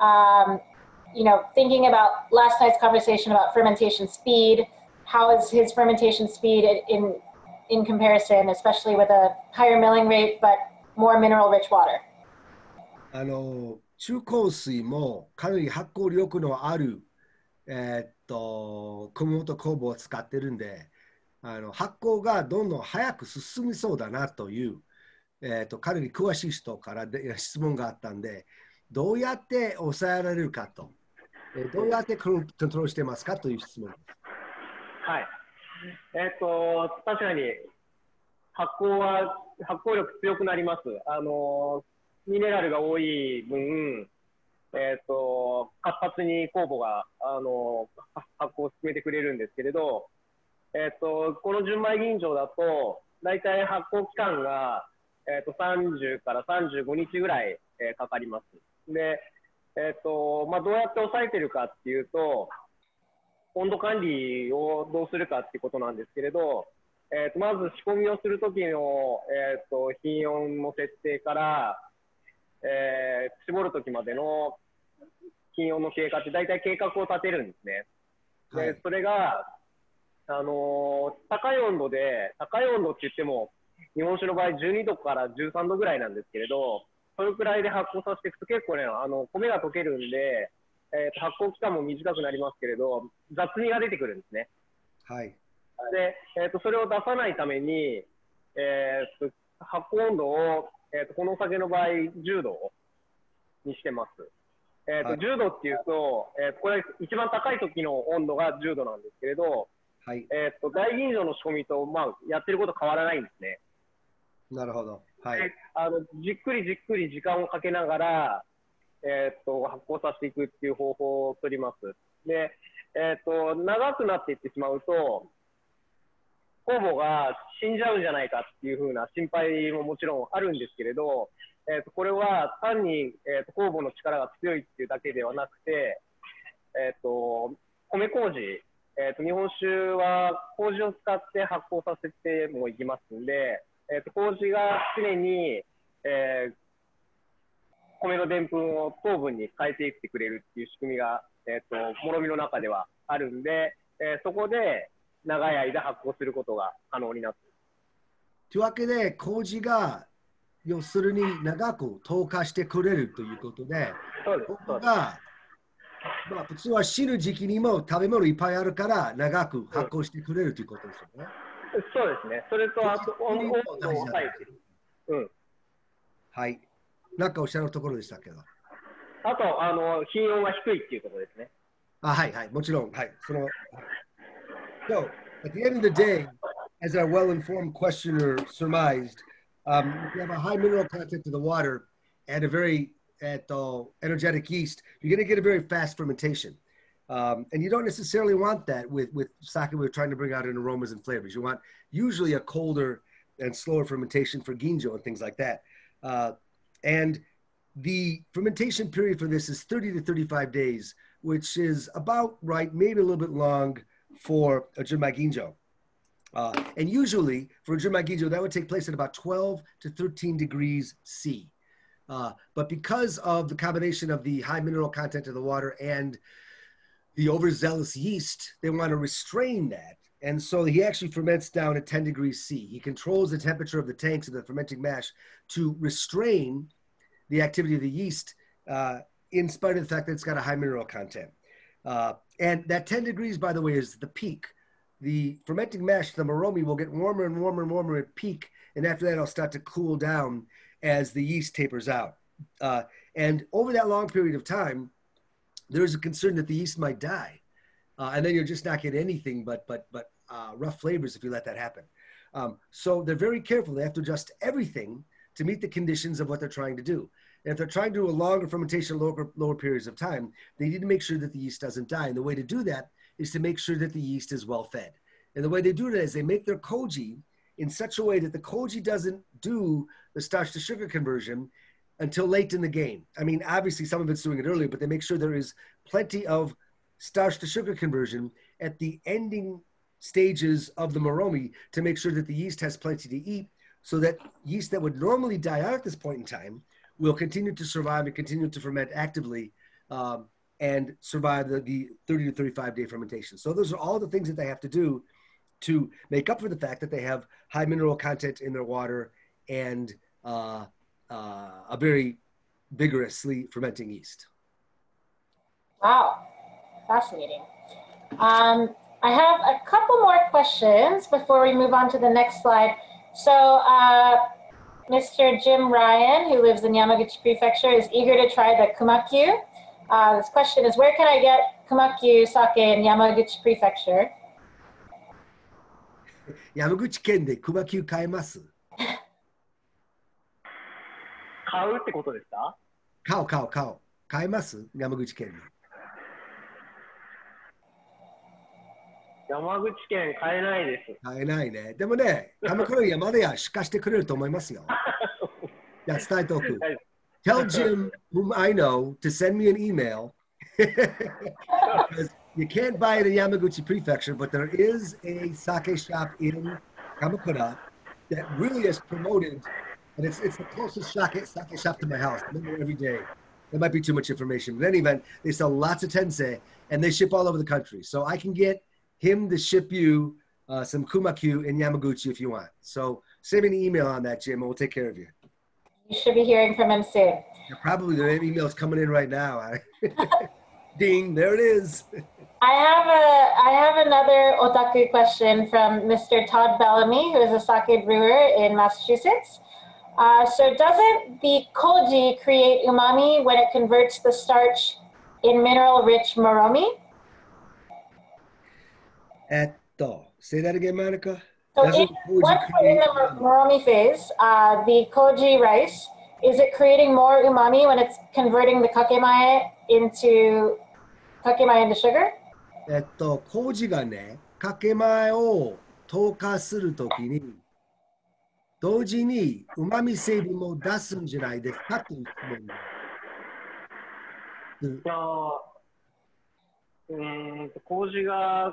[SPEAKER 1] Um, you know, thinking about last night's conversation about fermentation speed, how is his fermentation speed in, in comparison, especially with a higher milling rate, but more mineral rich water?
[SPEAKER 2] あの中硬水もかなり発酵力のある、えーっと熊本工房を使ってるんで、あの発酵がどんどん早く進みそうだなという、えーっとかなり詳しい人からで質問があったんで、どうやって抑えられるかと、えーどうやってコントロールしてますかという質問です。
[SPEAKER 3] はい。えっと、確かに発酵は、発酵力強くなります。あの、ミネラルが多い分、えっと、活発に酵母が、あの、発酵を進めてくれるんですけれど、えっと、この純米吟醸だと、大体発酵期間が、えっと、さんじゅうからさんじゅうごにちぐらい、えー、かかります。で、えっと、まあ、どうやって抑えてるかっていうと、温度管理をどうするかっていうことなんですけれど、えー、とまず仕込みをするときの、えー、と品温の設定から、えー、絞るときまでの品温の経過って大体計画を立てるんですね。で、はい、それが、あのー、高い温度で、高い温度って言っても日本酒の場合じゅうにどからじゅうさんどぐらいなんですけれど、それくらいで発酵させていくと結構ね、あの米が溶けるんで、えー、と発酵期間も短くなりますけれど、雑味が出てくるんですね。
[SPEAKER 2] はい。
[SPEAKER 3] で、えー、とそれを出さないために、えー、と発酵温度を、えー、とこのお酒の場合じゅうどにしてます。えー、とじゅうどっていうと、えー、とこれ一番高い時の温度がじゅうどなんですけれど、はい、えー、と大吟醸の仕込みと、まあ、やってること変わらないんですね。
[SPEAKER 2] なるほど。はい、
[SPEAKER 3] あのじっくりじっくり時間をかけながら、えー、と発酵させていくっていう方法を取ります。で、えー、と長くなっていってしまうと、酵母が死んじゃうんじゃないかっていう風な心配ももちろんあるんですけれど、えー、とこれは単に、えー、と酵母の力が強いっていうだけではなくて、えー、と米麹、えー、と日本酒は麹を使って発酵させてもいきますんで、えー、と麹が常に、えー、米のでんぷんを糖分に変えていってくれるっていう仕組みが、えー、ともろみの中ではあるんで、えー、そこで長い間発酵することが可能になっている。
[SPEAKER 2] というわけで、麹が要するに長く糖化してくれるということで、
[SPEAKER 3] そうです。
[SPEAKER 2] ここが、まあ、普通は死ぬ時期にも食べ物いっぱいあるから長く発酵してくれるということですよね。
[SPEAKER 3] うん、そうですね。それと、あと、温度を抑えてる。うん。
[SPEAKER 2] はい。なんかおっしゃるところでしたけど。
[SPEAKER 3] あと、あの、品温が低いっていうところですね。
[SPEAKER 2] あ、はいはい。もちろん。はい。その、So, at the end of the day, as our well-informed questioner surmised, um, if you have a high mineral content to the water and a very at, uh, energetic yeast, you're going to get a very fast fermentation. Um, and you don't necessarily want that with, with sake we're trying to bring out in aromas and flavors. You want usually a colder and slower fermentation for ginjo and things like that. Uh, and the fermentation period for this is thirty to thirty-five days, which is about right, maybe a little bit long for a Junmai Ginjo. Uh, and usually for a Junmai Ginjo, that would take place at about twelve to thirteen degrees C. Uh, but because of the combination of the high mineral content of the water and the overzealous yeast, they want to restrain that. And so he actually ferments down at ten degrees C. He controls the temperature of the tanks of the fermenting mash to restrain the activity of the yeast uh, in spite of the fact that it's got a high mineral content. Uh, and that ten degrees, by the way, is the peak. The fermenting mash, the moromi, will get warmer and warmer and warmer at peak. And after that, it'll start to cool down as the yeast tapers out. Uh, and over that long period of time, there's a concern that the yeast might die. Uh, and then you're just not getting anything but, but, but uh, rough flavors if you let that happen. Um, so they're very careful. They have to adjust everything to meet the conditions of what they're trying to do. And if they're trying to do a longer fermentation, lower, lower periods of time, they need to make sure that the yeast doesn't die. And the way to do that is to make sure that the yeast is well fed. And the way they do that is they make their koji in such a way that the koji doesn't do the starch to sugar conversion until late in the game. I mean, obviously some of it's doing it earlier, but they make sure there is plenty of starch to sugar conversion at the ending stages of the moromi to make sure that the yeast has plenty to eat, so that yeast that would normally die out at this point in time will continue to survive and continue to ferment actively um, and survive the, the thirty to thirty-five day fermentation. So those are all the things that they have to do to make up for the fact that they have high mineral content in their water and uh, uh, a very vigorously fermenting yeast.
[SPEAKER 1] Wow, fascinating. Um, I have a couple more questions before we move on to the next slide. So uh, Mister Jim Ryan, who lives in Yamaguchi Prefecture, is eager to try the kumakyu. Uh, this question is, where can I get kumakyu sake in Yamaguchi Prefecture?
[SPEAKER 2] 山口県でクマキュ買えます？
[SPEAKER 3] 買うってことですか？
[SPEAKER 2] 買う買う買う。買えます？山口県で。
[SPEAKER 3] 山口県買えないです。
[SPEAKER 2] 買えないね。でもね、鎌倉にはまだや出荷してくれると思いますよ。じゃあ伝えておく。Tell Jim, whom I know, to send me an email. Because you can't buy it in Yamaguchi Prefecture, but there is a sake shop in Kamakura that really is promoted, and it's it's the closest sake, sake shop to my house. I'm in there every day. That might be too much information. But in any event, they sell lots of tensei, and they ship all over the country. So I can get him to ship you uh, some kumakyu in Yamaguchi if you want. So send me an email on that, Jim, and we'll take care of you.
[SPEAKER 1] You should be hearing from him soon.
[SPEAKER 2] Yeah, probably the email's coming in right now. Ding, there it is.
[SPEAKER 1] I have a I have another otaku question from Mister Todd Bellamy, who is a sake brewer in Massachusetts. Uh, so doesn't the koji create umami when it converts the starch in mineral-rich moromi?
[SPEAKER 2] えっと、say that again, Monica.
[SPEAKER 1] So
[SPEAKER 2] Doesn't
[SPEAKER 1] in,
[SPEAKER 2] koji
[SPEAKER 1] once we're in
[SPEAKER 2] create
[SPEAKER 1] the moromi phase, uh, the koji rice, is it creating more umami when it's converting the kakemae into kakemae into sugar?
[SPEAKER 2] えっと、麹がね、かけ前を透過するときに、同時にうまみ成分も出すんじゃないですかという質問です。
[SPEAKER 3] じゃあ、うーんと、麹が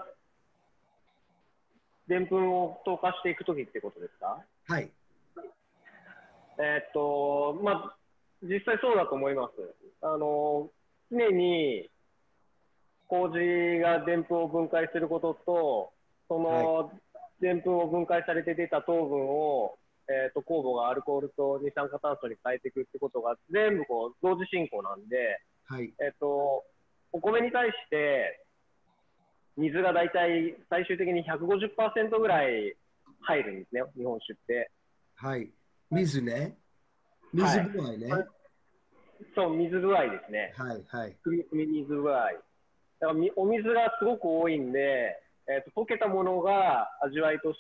[SPEAKER 3] でんぷんを透過していくときってことですか？
[SPEAKER 2] はい。
[SPEAKER 3] えーっと、まあ、実際そうだと思います。あの、常に麹がでんぷんを分解することと、そのでんぷんを分解されて出た糖分を、えー、と酵母がアルコールと二酸化炭素に変えていくってことが全部こう同時進行なんで、
[SPEAKER 2] はい。
[SPEAKER 3] えー、とお米に対して水がだいたい最終的に ひゃくごじゅっパーセント ぐらい入るんですね、日本酒って。
[SPEAKER 2] はい。水ね。水具合ね。はい、
[SPEAKER 3] そう、水具合ですね。
[SPEAKER 2] はいはい。
[SPEAKER 3] 水具合。だからお水がすごく多いんで、えー、と溶けたものが味わいとして、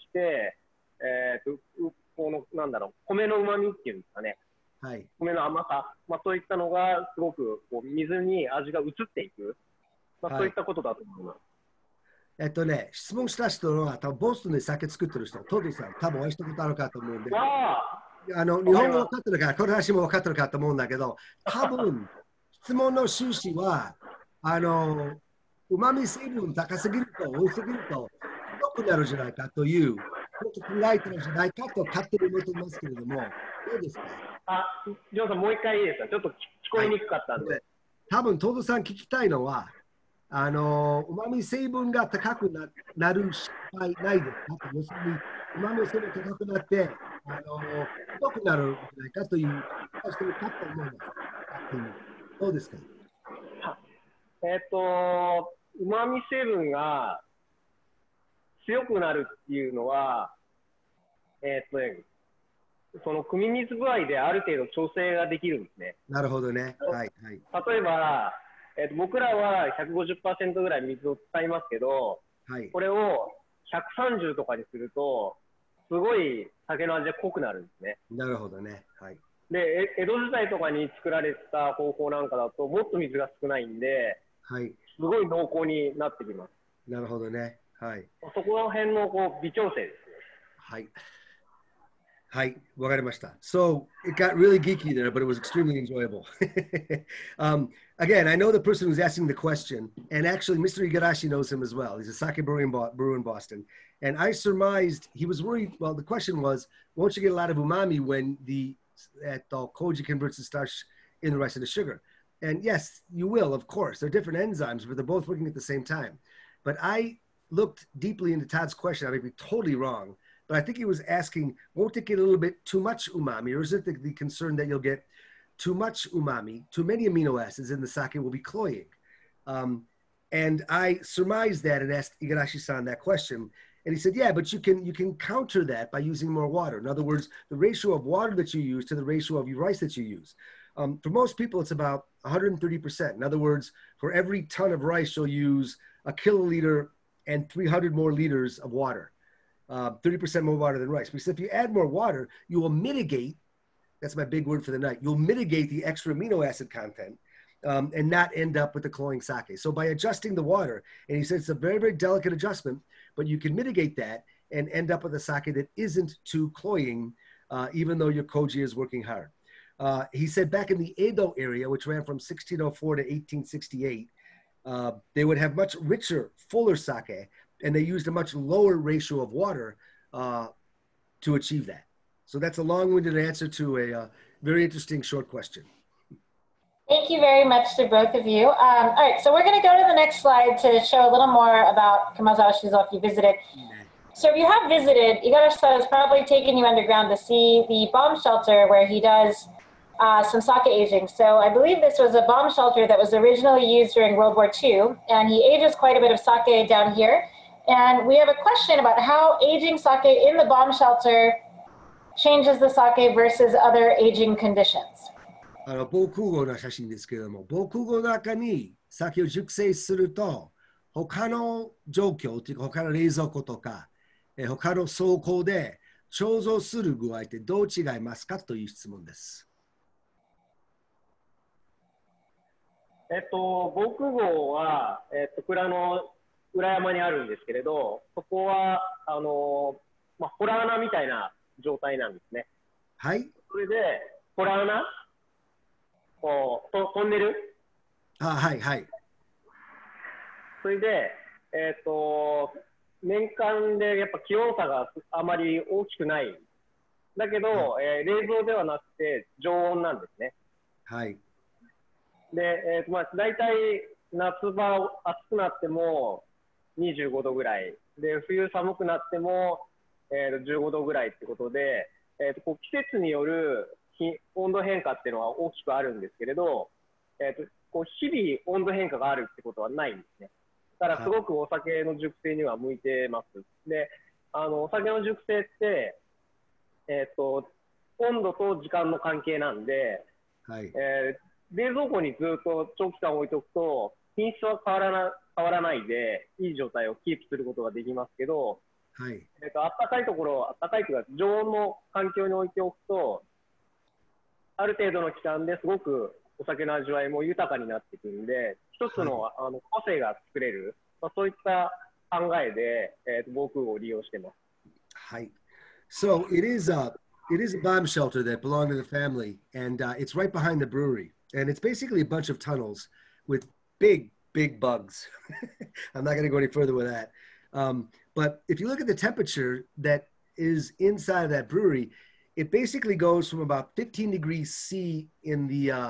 [SPEAKER 3] えー、とこのなんだろう、米のうまみっていうんですかね、
[SPEAKER 2] はい、
[SPEAKER 3] 米の甘さ、まあ、そういったのがすごくこう水に味が移っていく、まあ、そういったことだと思います。はい、
[SPEAKER 2] えっとね、質問した人は多分ボストンで酒作ってる人、トドさん、多分お会いしたことあるかと思うんで、ああの日本語分かってるから、この話も分かってるかと思うんだけど、多分質問の趣旨は、あの、うまみ成分高すぎると、多すぎると、ひどくなるんじゃないかという、こと考えてるんじゃないかと勝手に思っていますけれども、どうですか？
[SPEAKER 3] あ、ジョンさん、もう一回いいですか？ちょっと聞こえにくかったんで。はい、
[SPEAKER 2] 多分、トドさん聞きたいのは、あの、うまみ成分が高く な, なる失敗ないですか？要するに、うまみ成分が高くなって、あの、ひどくなるんじゃないかという、してるかと思います。どうですか？
[SPEAKER 3] えっと、うまみ成分が強くなるっていうのは、えっとね、その組み水具合である程度調整ができるんですね。
[SPEAKER 2] なるほどね。はいはい、
[SPEAKER 3] 例えば、えっと、僕らは ひゃくごじゅっパーセント ぐらい水を使いますけど、はい、これをひゃくさんじゅうとかにすると、すごい酒の味が濃くなるんですね。
[SPEAKER 2] なるほどね。はい、
[SPEAKER 3] で、江戸時代とかに作られた方法なんかだと、もっと水が少ないんで、はい、すごい濃厚になってきます。
[SPEAKER 2] なるほどね。はい。
[SPEAKER 3] そこら辺のこう微調整ですね。
[SPEAKER 2] はい。 はい、わかりました。So it got really geeky there, but it was extremely enjoyable. um, again, I know the person who's asking the question, and actually Mister Igarashi knows him as well. He's a sake brewer in, Bo- brewer in Boston. And I surmised he was worried. Well, the question was, won't you get a lot of umami when the at uh, koji converts the starch in the rice into sugar? And yes, you will, of course. They're different enzymes, but they're both working at the same time. But I looked deeply into Todd's question. I may be totally wrong, but I think he was asking, won't it get a little bit too much umami, or is it the, the concern that you'll get too much umami, too many amino acids in the sake will be cloying? Um, and I surmised that and asked Igarashi-san that question. And he said, yeah, but you can, you can counter that by using more water. In other words, the ratio of water that you use to the ratio of your rice that you use. Um, for most people, it's about one hundred thirty percent. In other words, for every ton of rice, you'll use a kiloliter and three hundred more liters of water. Uh, thirty percent more water than rice. Because if you add more water, you will mitigate, that's my big word for the night, you'll mitigate the extra amino acid content um, and not end up with the cloying sake. So by adjusting the water, and he said it's a very, very delicate adjustment, but you can mitigate that and end up with a sake that isn't too cloying, uh, even though your koji is working hard. Uh, he said back in the Edo area, which ran from sixteen oh four to eighteen sixty-eight, uh, they would have much richer, fuller sake, and they used a much lower ratio of water uh, to achieve that. So that's a long-winded answer to a uh, very interesting short question.
[SPEAKER 1] Thank you very much to both of you. Um, all right, so we're going to go to the next slide to show a little more about Kamazawa Shizo if you visited. So if you have visited, Igarashi has probably taken you underground to see the bomb shelter where he does uh, some sake aging. So I believe this was a bomb shelter that was originally used during World War Two, and he ages quite a bit of sake down here. And we have a question about how aging sake in the bomb shelter changes the sake versus other aging conditions.
[SPEAKER 2] あの防空壕の写真ですけれども、防空壕の中に酒を熟成すると、他の状況というか、他の冷蔵庫とか、え他の倉庫で貯蔵する具合ってどう違いますかという質問です。
[SPEAKER 3] えっと、防空壕は、えっと、蔵の裏山にあるんですけれど、そこは、あの、まあ、ホラー穴みたいな状態なんですね。
[SPEAKER 2] はい。
[SPEAKER 3] それで、ホラー穴こうト、トンネル
[SPEAKER 2] あ、はい、はい。
[SPEAKER 3] それで、えっと、年間でやっぱ気温差があまり大きくない。だけど、はい、えー、冷蔵ではなくて常温なんですね。
[SPEAKER 2] はい。
[SPEAKER 3] で、えーとまあ、大体夏場暑くなってもにじゅうごどぐらいで、冬寒くなっても、えー、とじゅうごどぐらいってことで、えー、とこう季節による温度変化っていうのは大きくあるんですけれど、えー、とこう日々温度変化があるってことはないんですね。だからすごくお酒の熟成には向いてます。で、あのお酒の熟成って、えー、と温度と時間の関係なんで、
[SPEAKER 2] はい、
[SPEAKER 3] えー冷蔵庫にずっと長期間置いておくと品質は変わらな、変わらないでいい状態をキープすることができますけど、
[SPEAKER 2] はい、
[SPEAKER 3] えーと、あったかいところ、あったかいというか常温の環境に置いておくとある程度の期間ですごくお酒の味わいも豊かになってくるんで、一つの、はい、あの個性が作れる、まあ、そういった考えで、えーと、防空壕を利用してます。
[SPEAKER 2] はい。So it is a, it is a bomb shelter that belonged to the family, and uh, it's right behind the brewery. And it's basically a bunch of tunnels with big, big bugs. I'm not going to go any further with that. Um, but if you look at the temperature that is inside of that brewery, it basically goes from about fifteen degrees C in the, uh,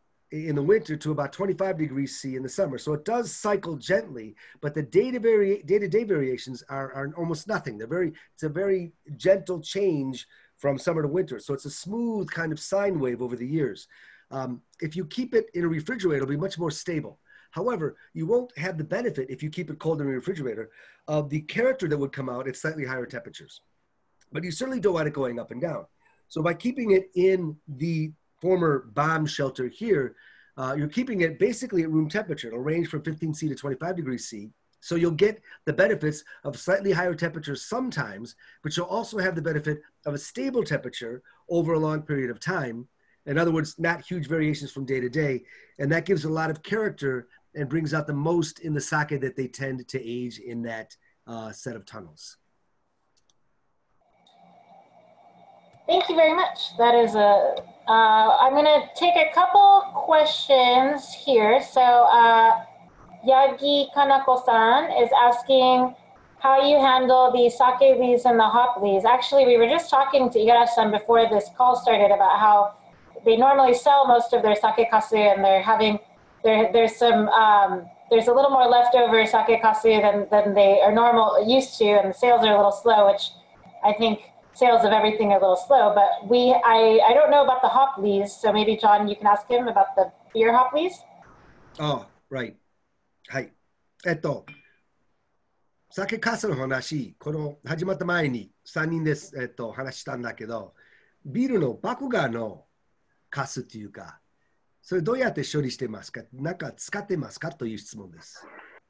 [SPEAKER 2] in the winter to about twenty-five degrees C in the summer. So it does cycle gently, but the day-to-day day-to-day variations are, are almost nothing. They're very, it's a very gentle change from summer to winter. So it's a smooth kind of sine wave over the years. Um, if you keep it in a refrigerator, it'll be much more stable. However, you won't have the benefit, if you keep it cold in a refrigerator, of the character that would come out at slightly higher temperatures. But you certainly don't want it going up and down. So by keeping it in the former bomb shelter here, uh, you're keeping it basically at room temperature. It'll range from fifteen C to twenty-five degrees C. So you'll get the benefits of slightly higher temperatures sometimes, but you'll also have the benefit of a stable temperature over a long period of time. In other words, not huge variations from day to day. And that gives a lot of character and brings out the most in the sake that they tend to age in that uh, set of tunnels.
[SPEAKER 1] Thank you very much. That is a, uh, I'm going to take a couple questions here. So, uh, Yagi Kanako-san is asking how you handle the sake leaves and the hop leaves. Actually, we were just talking to Igarashi-san before this call started about how they normally sell most of their sake kasu, and they're having, there, there's some, um, there's a little more leftover sake kasu than, than they are normal used to, and the sales are a little slow, which I think sales of everything are a little slow. But we, I, I don't know about the hop leaves, so maybe John, you can ask him about the beer hop leaves.
[SPEAKER 2] Oh, right. はい。えっと、酒かすの話、この始まった前にさんにんです、えっと、話したんだけど、ビールの麦芽のかすっていうか、それどうやって処理してますか、なんか使ってますかという質問です。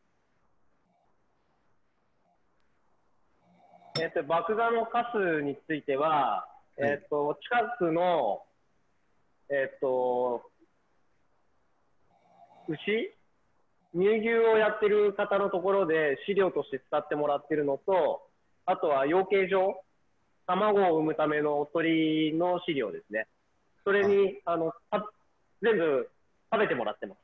[SPEAKER 3] えっと、麦芽のかすについては、えっと、近くの、えっと、牛乳牛をやってる方のところで飼料として使ってもらってるのと、あとは養鶏場、卵を産むための鳥の飼料ですね。それにあの全部食べてもらってます。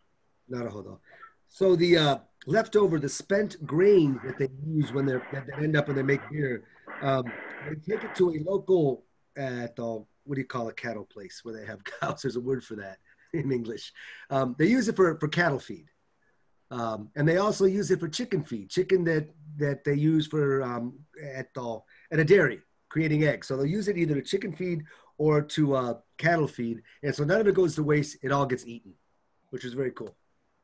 [SPEAKER 2] なるほど。So the uh, leftover, the spent grain that they use when they're that end up when they make beer, um, they take it to a local at uh, what do you call a cattle place where they have cows? There's a word for that in English. Um, they use it for for cattle feed. Um, and they also use it for chicken feed, chicken that, that they use for um, at, uh, at a dairy, creating eggs. So they'll use it either to chicken feed or to uh, cattle feed. And so none of it goes to waste. It all gets eaten, which is very cool.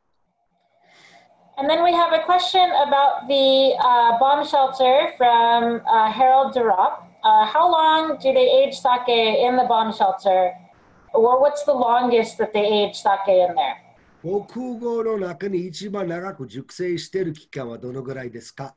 [SPEAKER 1] And then we have a question about the uh, bomb shelter from uh, Harold Durop. Uh, how long do they age sake in the bomb shelter? Or what's the longest that they age sake in there?
[SPEAKER 2] 防空壕の中に一番長く熟成している期間はどのぐらいですか？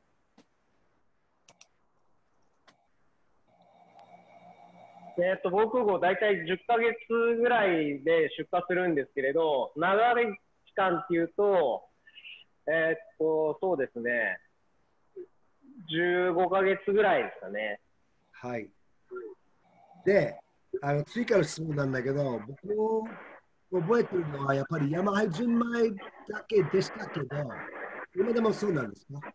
[SPEAKER 3] えっと、防空壕大体じゅっかげつぐらいで出荷するんですけれど、長い期間っていうと、えっと、そうですね、じゅうごかげつぐらいですかね。
[SPEAKER 2] はい。で、あの追加の質問なんだけど、僕覚えてるのはやっぱり山ハイ純米だけでしたけど、今でもそうなんですか？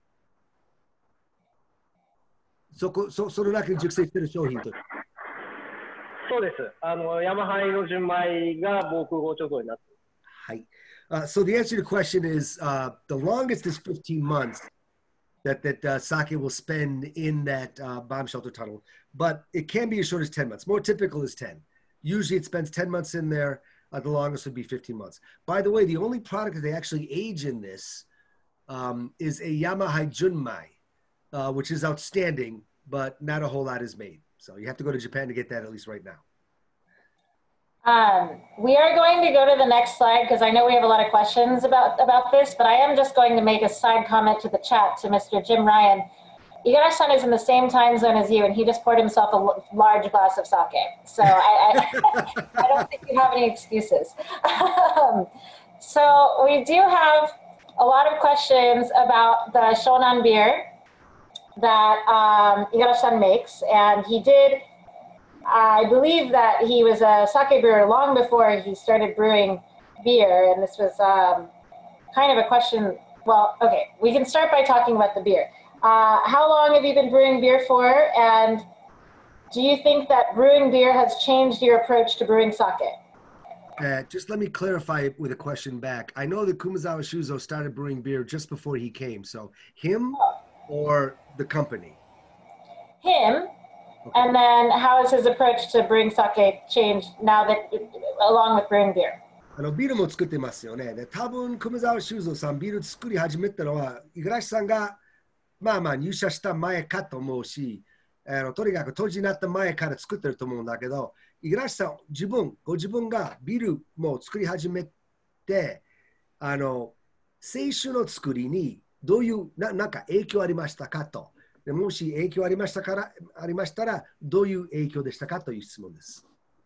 [SPEAKER 2] そこ、そ、その中に熟成している商品と。
[SPEAKER 3] そうです。あの、山ハイの純米が防空壕貯蔵になっている。
[SPEAKER 2] はい。Uh, so the answer to the question is uh, the longest is fifteen months that, that uh, sake will spend in that uh, bomb shelter tunnel, but it can be as short as ten months. More typical is ten. Usually it spends ten months in there. Uh, the longest would be fifteen months. By the way, the only product that they actually age in this um, is a Yamahai Junmai, uh, which is outstanding, but not a whole lot is made. So you have to go to Japan to get that at least right now.
[SPEAKER 1] Um, we are going to go to the next slide because I know we have a lot of questions about, about this, but I am just going to make a side comment to the chat to Mister Jim Ryan. Igarashi-san is in the same time zone as you, and he just poured himself a large glass of sake. So I, I, I don't think you have any excuses. um, so we do have a lot of questions about the Shonan beer that um, Igarashi-san makes, and he did, I believe that he was a sake brewer long before he started brewing beer, and this was um, kind of a question. Well, okay, we can start by talking about the beer. Uh, how long have you been brewing beer for, and do you think that brewing beer has changed your approach to brewing sake?
[SPEAKER 2] Uh, just let me clarify with a question back. I know that Kumazawa Shuzo started brewing beer just before he came. So him or the company?
[SPEAKER 1] Him. Okay. And then how has his approach to brewing sake changed now that, along with brewing beer?
[SPEAKER 2] あのビールも作ってますよね。で、多分熊沢修造さんビール作り始めたのは五十嵐さんがまあまあ入社した前かと思うし、あのとにかく当時になった前から作ってると思うんだけど、五十嵐さん自分ご自分がビールも作り始めて、あの清酒の作りにどういうななんか影響ありましたかと。でもし影響ありましたからありましたらどういう影響でしたかという質問です。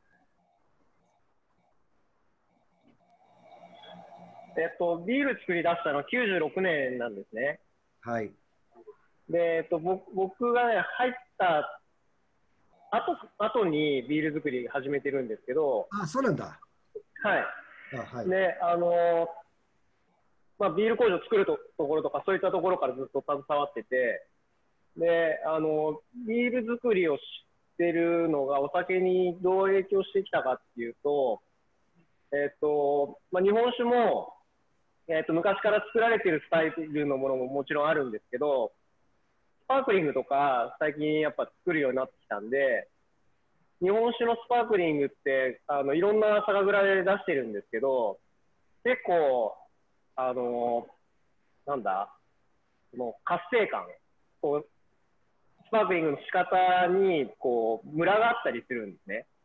[SPEAKER 3] えっと、ビール作り出したのはきゅうじゅうろくねんなんですね。
[SPEAKER 2] はい。
[SPEAKER 3] で、えっと、僕僕が、ね、入ったあと、後にビール作り始めてるんですけど、
[SPEAKER 2] あ、そうなんだ。
[SPEAKER 3] はい。
[SPEAKER 2] あ、はい。
[SPEAKER 3] で、あの、まあ、ビール工場作るとところとか、そういったところからずっと携わってて、で、あの、ビール作りをしてるのがお酒にどう影響してきたかっていうと、えっと、まあ、日本酒も、えっと、昔から作られているスタイルのものももちろんあるんですけど、スパークリングとか最近やっぱ作るようになってきたんで、日本酒のスパークリングってあのいろんな酒蔵で出してるんですけど、結構、あの、なんだ、その活性感、こうスパークリングの仕方にこうムラがあったりするんですね。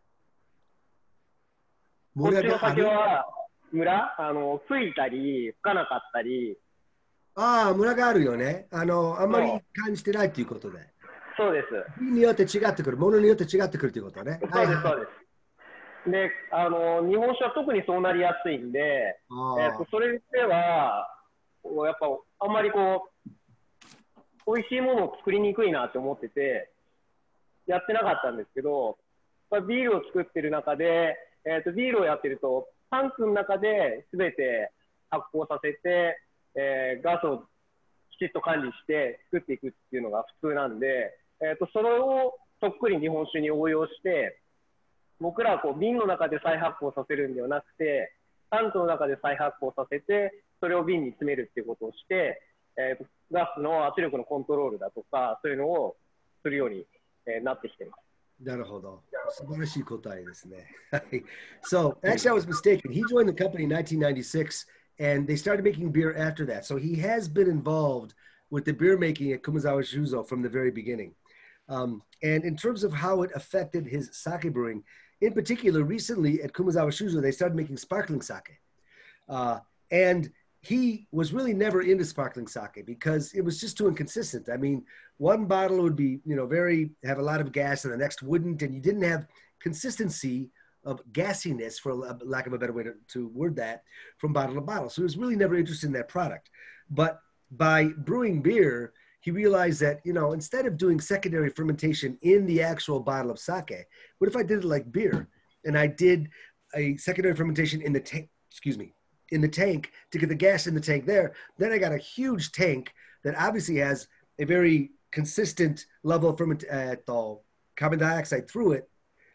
[SPEAKER 3] こっちの酒はムラ、あの吹いたり吹かなかったり。
[SPEAKER 2] ああ、ムラがあるよね。あの、あんまり感じてないということで。
[SPEAKER 3] そうです。
[SPEAKER 2] 日によって違ってくる、ものによって違ってくるということね。
[SPEAKER 3] そうです、そうです。で、あの日本酒は特にそうなりやすいんで、えー、とそれでは、やっぱあんまりこう、美味しいものを作りにくいなって思ってて、やってなかったんですけど、まあ、ビールを作ってる中で、えー、とビールをやってると、タンクの中で全て発酵させて、えー、ガスをきちっと管理して作っていくっていうのが普通なんで、えー、とそれをそっくり日本酒に応用して、僕らはこう瓶の中で再発酵させるんではなくて、タンクの中で再発酵させて、それを瓶に詰めるっていうことをして、えー、とガスの圧力のコントロールだとか、そういうのをするように、えー、なってきてます。
[SPEAKER 2] なるほど。素晴らしい答えですね。So, actually, I was mistaken. He joined the company in nineteen ninety-six, and they started making beer after that. So he has been involved with the beer making at Kumazawa Shuzo from the very beginning. Um, and in terms of how it affected his sake brewing, in particular, recently at Kumazawa Shuzo, they started making sparkling sake. Uh, and he was really never into sparkling sake because it was just too inconsistent. I mean, one bottle would be, you know, very, have a lot of gas and the next wouldn't, and you didn't have consistency of gassiness, for lack of a better way to, to word that, from bottle to bottle. So he was really never interested in that product. But by brewing beer, he realized that, you know, instead of doing secondary fermentation in the actual bottle of sake, what if I did it like beer and I did a secondary fermentation in the tank, excuse me, in the tank to get the gas in the tank there. Then I got a huge tank that obviously has a very consistent level of ferment, uh, carbon dioxide through it,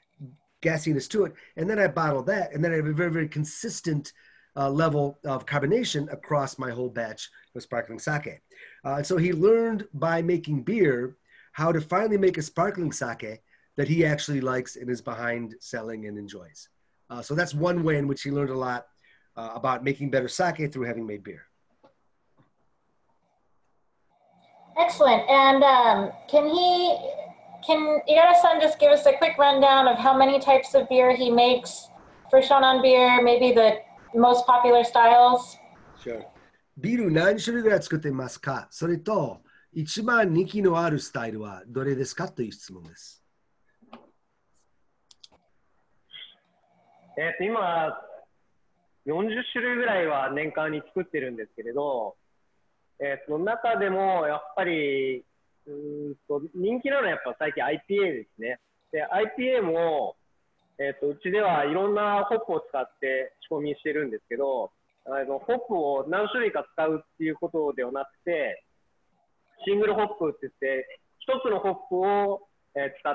[SPEAKER 2] gassiness to it. And then I bottle that. And then I have a very, very consistent uh, level of carbonation across my whole batch of sparkling sake. Uh, so he learned by making beer how to finally make a sparkling sake that he actually likes and is behind selling and enjoys. Uh, so that's one way in which he learned a lot uh, about making better sake through having made beer.
[SPEAKER 1] Excellent. And um, can he, can Igarashi-san just give us a quick rundown of how many types of beer he makes for Shonan Beer, maybe the most popular styles?
[SPEAKER 2] Sure. ビール何種類ぐらい作っていますか？それと、一番人気のあるスタイルはどれですかという質問です。
[SPEAKER 3] えっと、今、よんじゅっ種類ぐらいは年間に作ってるんですけれど、えー、その中でもやっぱりうーんと人気なのはやっぱ最近 アイピーエー ですね。で アイピーエー も、えー、とうちではいろんなホップを使って仕込みしてるんですけど、あのホップを何種類か使うっていうことではなくて、シングルホップって言って一つのホップを、えー、使って、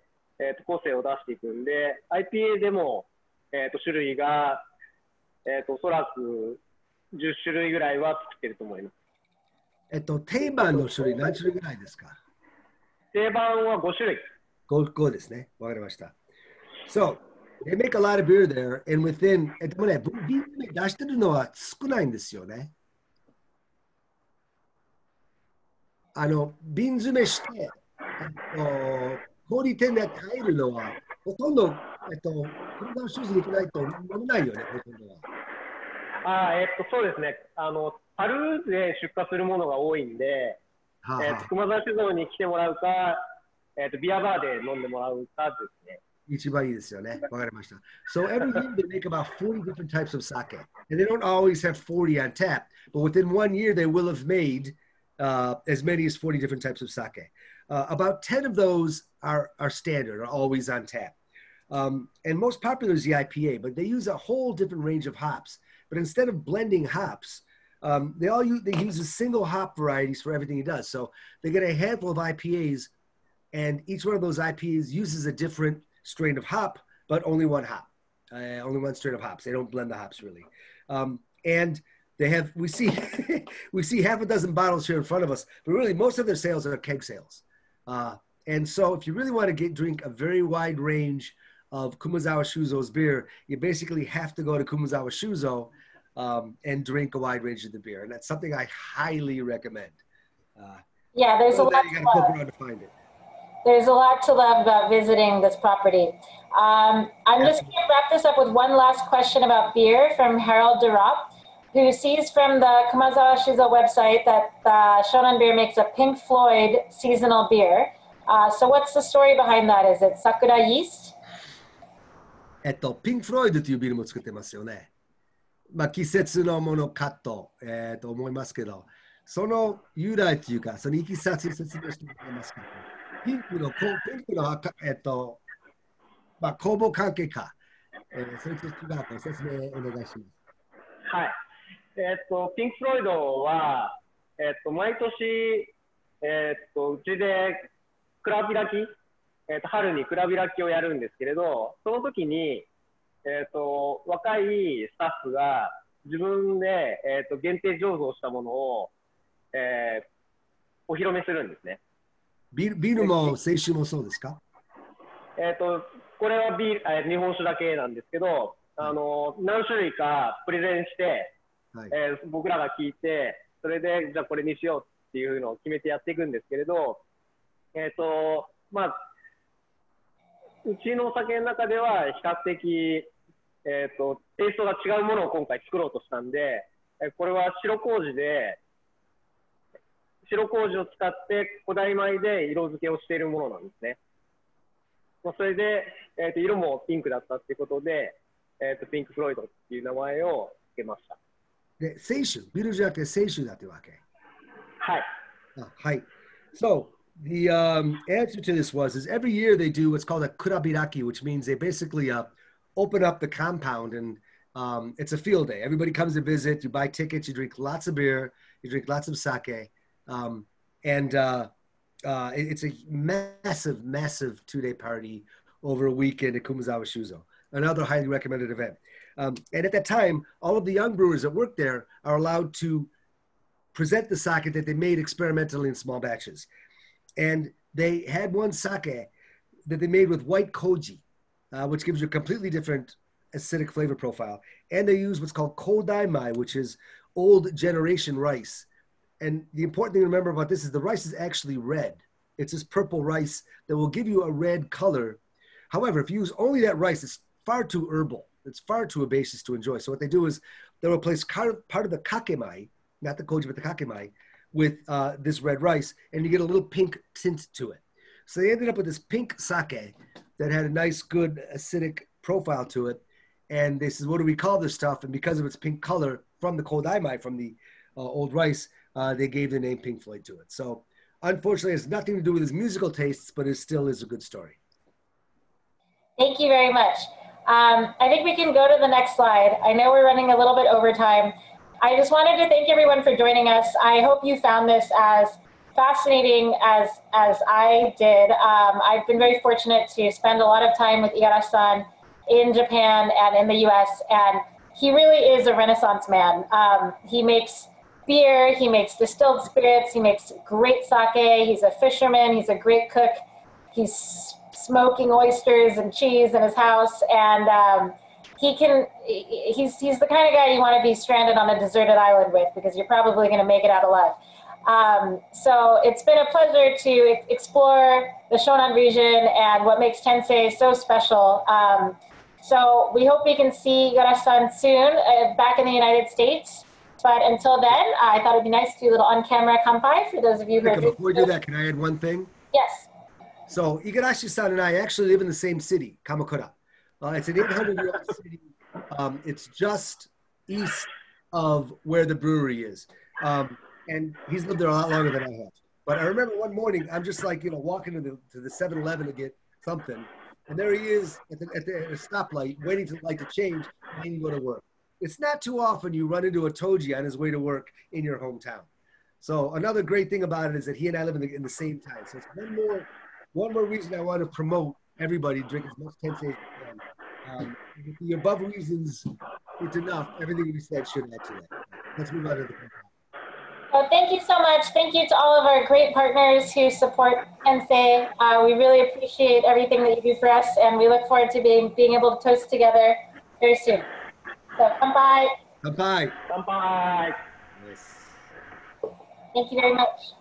[SPEAKER 3] えー、と個性を出していくんで アイピーエー でも、えー、と種類が、えー、とおそらくじゅっ種類ぐらいは作ってると思います。
[SPEAKER 2] えっと、定番の種類何種類ぐらいですか？
[SPEAKER 3] 定番はご種類。
[SPEAKER 2] ご, ごですね。わかりました。So, they make a lot of beer there, and within, えっとね、ビール出してるのは少ないんですよね。あの、瓶詰めして、えっと、小売店で入るのは、ほとんど、えっと、車のシューズに行けないと飲めないよね、ほとんどは。
[SPEAKER 3] あえっと、そうですね。あの、樽で出荷するものが多いんで、はあはあ、えー、熊沢酒造に来てもらうか、えー、とビアバーで飲んでもらうかですね。
[SPEAKER 2] 一番いいですよね。わかりました。So every year they make about forty different types of sake. And they don't always have forty on tap, but within one year they will have made uh, as many as forty different types of sake. Uh, about ten of those are, are standard, are always on tap. Um, and most popular is the I P A, but they use a whole different range of hops. But instead of blending hops, um, they all use, they use a single hop varieties for everything he does. So they get a handful of I P As, and each one of those I P As uses a different strain of hop, but only one hop, uh, only one strain of hops. They don't blend the hops really. Um, and they have, we see, we see half a dozen bottles here in front of us, but really most of their sales are keg sales. Uh, and so if you really want to get drink a very wide range of Kumazawa Shuzo's beer, you basically have to go to Kumazawa Shuzo um, and drink a wide range of the beer. And that's something I highly recommend. Uh,
[SPEAKER 1] yeah, there's a lot
[SPEAKER 2] you gotta poke around to find it.
[SPEAKER 1] There's a lot to love about visiting this property. Um, I'm just going to wrap this up with one last question about beer from Harold Durop, who sees from the Kumazawa Shuzo website that uh, Shonan Beer makes a Pink Floyd seasonal beer. Uh, so what's the story behind that? Is it Sakura yeast?
[SPEAKER 2] えっと、ピンク・フロイドというビールも作ってますよね。まあ、季節のものカット、えー、と思いますけど、その由来というか、そのいきさつを説明してもらえますか。ピンクの、ピンクの、えっと、まあ、工房関係か、えー、それと違うと説明お願いします。
[SPEAKER 3] はい。えー、っと、ピンク・フロイドは、えー、っと、毎年、えー、っと、うちで蔵開き、えー、と春に蔵開きをやるんですけれど、その時に、えー、と若いスタッフが自分で、えー、と限定醸造したものを、えー、お披露目するんですね。
[SPEAKER 2] ビール、ビールも清酒もそうですか？
[SPEAKER 3] えー、とこれはビール、えー、日本酒だけなんですけど、あの何種類かプレゼンして、はい、えー、僕らが聞いて、それでじゃあこれにしようっていうのを決めてやっていくんですけれど、えーとまあうちのお酒の中では比較的、えーと、テイストが違うものを今回作ろうとしたんで、えこれは白麹で、白麹を使って古代米で色付けをしているものなんですね。それで、えーと、色もピンクだったっていうことで、えーと、ピンク・フロイドっていう名前を付けました。
[SPEAKER 2] で、清酒、ビールじゃなくて清酒だというわけ。
[SPEAKER 3] はい。
[SPEAKER 2] あ、はい。So, the um, answer to this was, is every year they do what's called a kurabiraki, which means they basically uh, open up the compound and um, it's a field day. Everybody comes to visit, you buy tickets, you drink lots of beer, you drink lots of sake. Um, and uh, uh, it, it's a massive, massive two-day party over a weekend at Kumazawa Shuzo, another highly recommended event. Um, and at that time, all of the young brewers that work there are allowed to present the sake that they made experimentally in small batches. And they had one sake that they made with white koji, uh, which gives you a completely different acidic flavor profile. And they use what's called kodai mai, which is old generation rice. And the important thing to remember about this is the rice is actually red. It's this purple rice that will give you a red color. However, if you use only that rice, it's far too herbal. It's far too herbaceous to enjoy. So what they do is they'll replace part of the kakemai, not the koji, but the kakemai, with uh, this red rice, and you get a little pink tint to it. So they ended up with this pink sake that had a nice, good acidic profile to it. And they said, what do we call this stuff? And because of its pink color from the kodaimai, from the uh, old rice, uh, they gave the name Pink Floyd to it. So unfortunately, it has nothing to do with his musical tastes, but it still is a good story.
[SPEAKER 1] Thank you very much. Um, I think we can go to the next slide. I know we're running a little bit over time. I just wanted to thank everyone for joining us. I hope you found this as fascinating as, as I did. Um, I've been very fortunate to spend a lot of time with Igarashi-san in Japan and in the U S, and he really is a Renaissance man. Um, he makes beer, he makes distilled spirits, he makes great sake, he's a fisherman, he's a great cook, he's smoking oysters and cheese in his house, and um, he can, he's, he's the kind of guy you want to be stranded on a deserted island with, because you're probably going to make it out alive. Um, so it's been a pleasure to explore the Shonan region and what makes Tensei so special. Um, so we hope we can see Igarashi-san soon uh, back in the United States. But until then, I thought it'd be nice to do a little on-camera kanpai for those of you who are
[SPEAKER 2] Before we do that, can I add one thing?
[SPEAKER 1] Yes.
[SPEAKER 2] So Igarashi-san and I actually live in the same city, Kamakura. Uh, it's an eight hundred year old city. Um, it's just east of where the brewery is. Um, and he's lived there a lot longer than I have. But I remember one morning, I'm just like, you know, walking to the to the seven eleven to get something, and there he is at the, at the, at the stoplight, waiting for the light to change, and he can go to work. It's not too often you run into a Toji on his way to work in your hometown. So another great thing about it is that he and I live in the, in the same town. So it's one more, one more reason I want to promote everybody drink as much Tensei as you can. Um, if the above reasons it's enough, everything we said should add to that. Let's move on to the
[SPEAKER 1] Well, thank you so much. Thank you to all of our great partners who support Tensei. Uh, we really appreciate everything that you do for us, and we look forward to being being able to toast together very soon. So, kanpai.
[SPEAKER 2] Kanpai.
[SPEAKER 3] Kanpai.
[SPEAKER 2] Yes.
[SPEAKER 1] Thank you very much.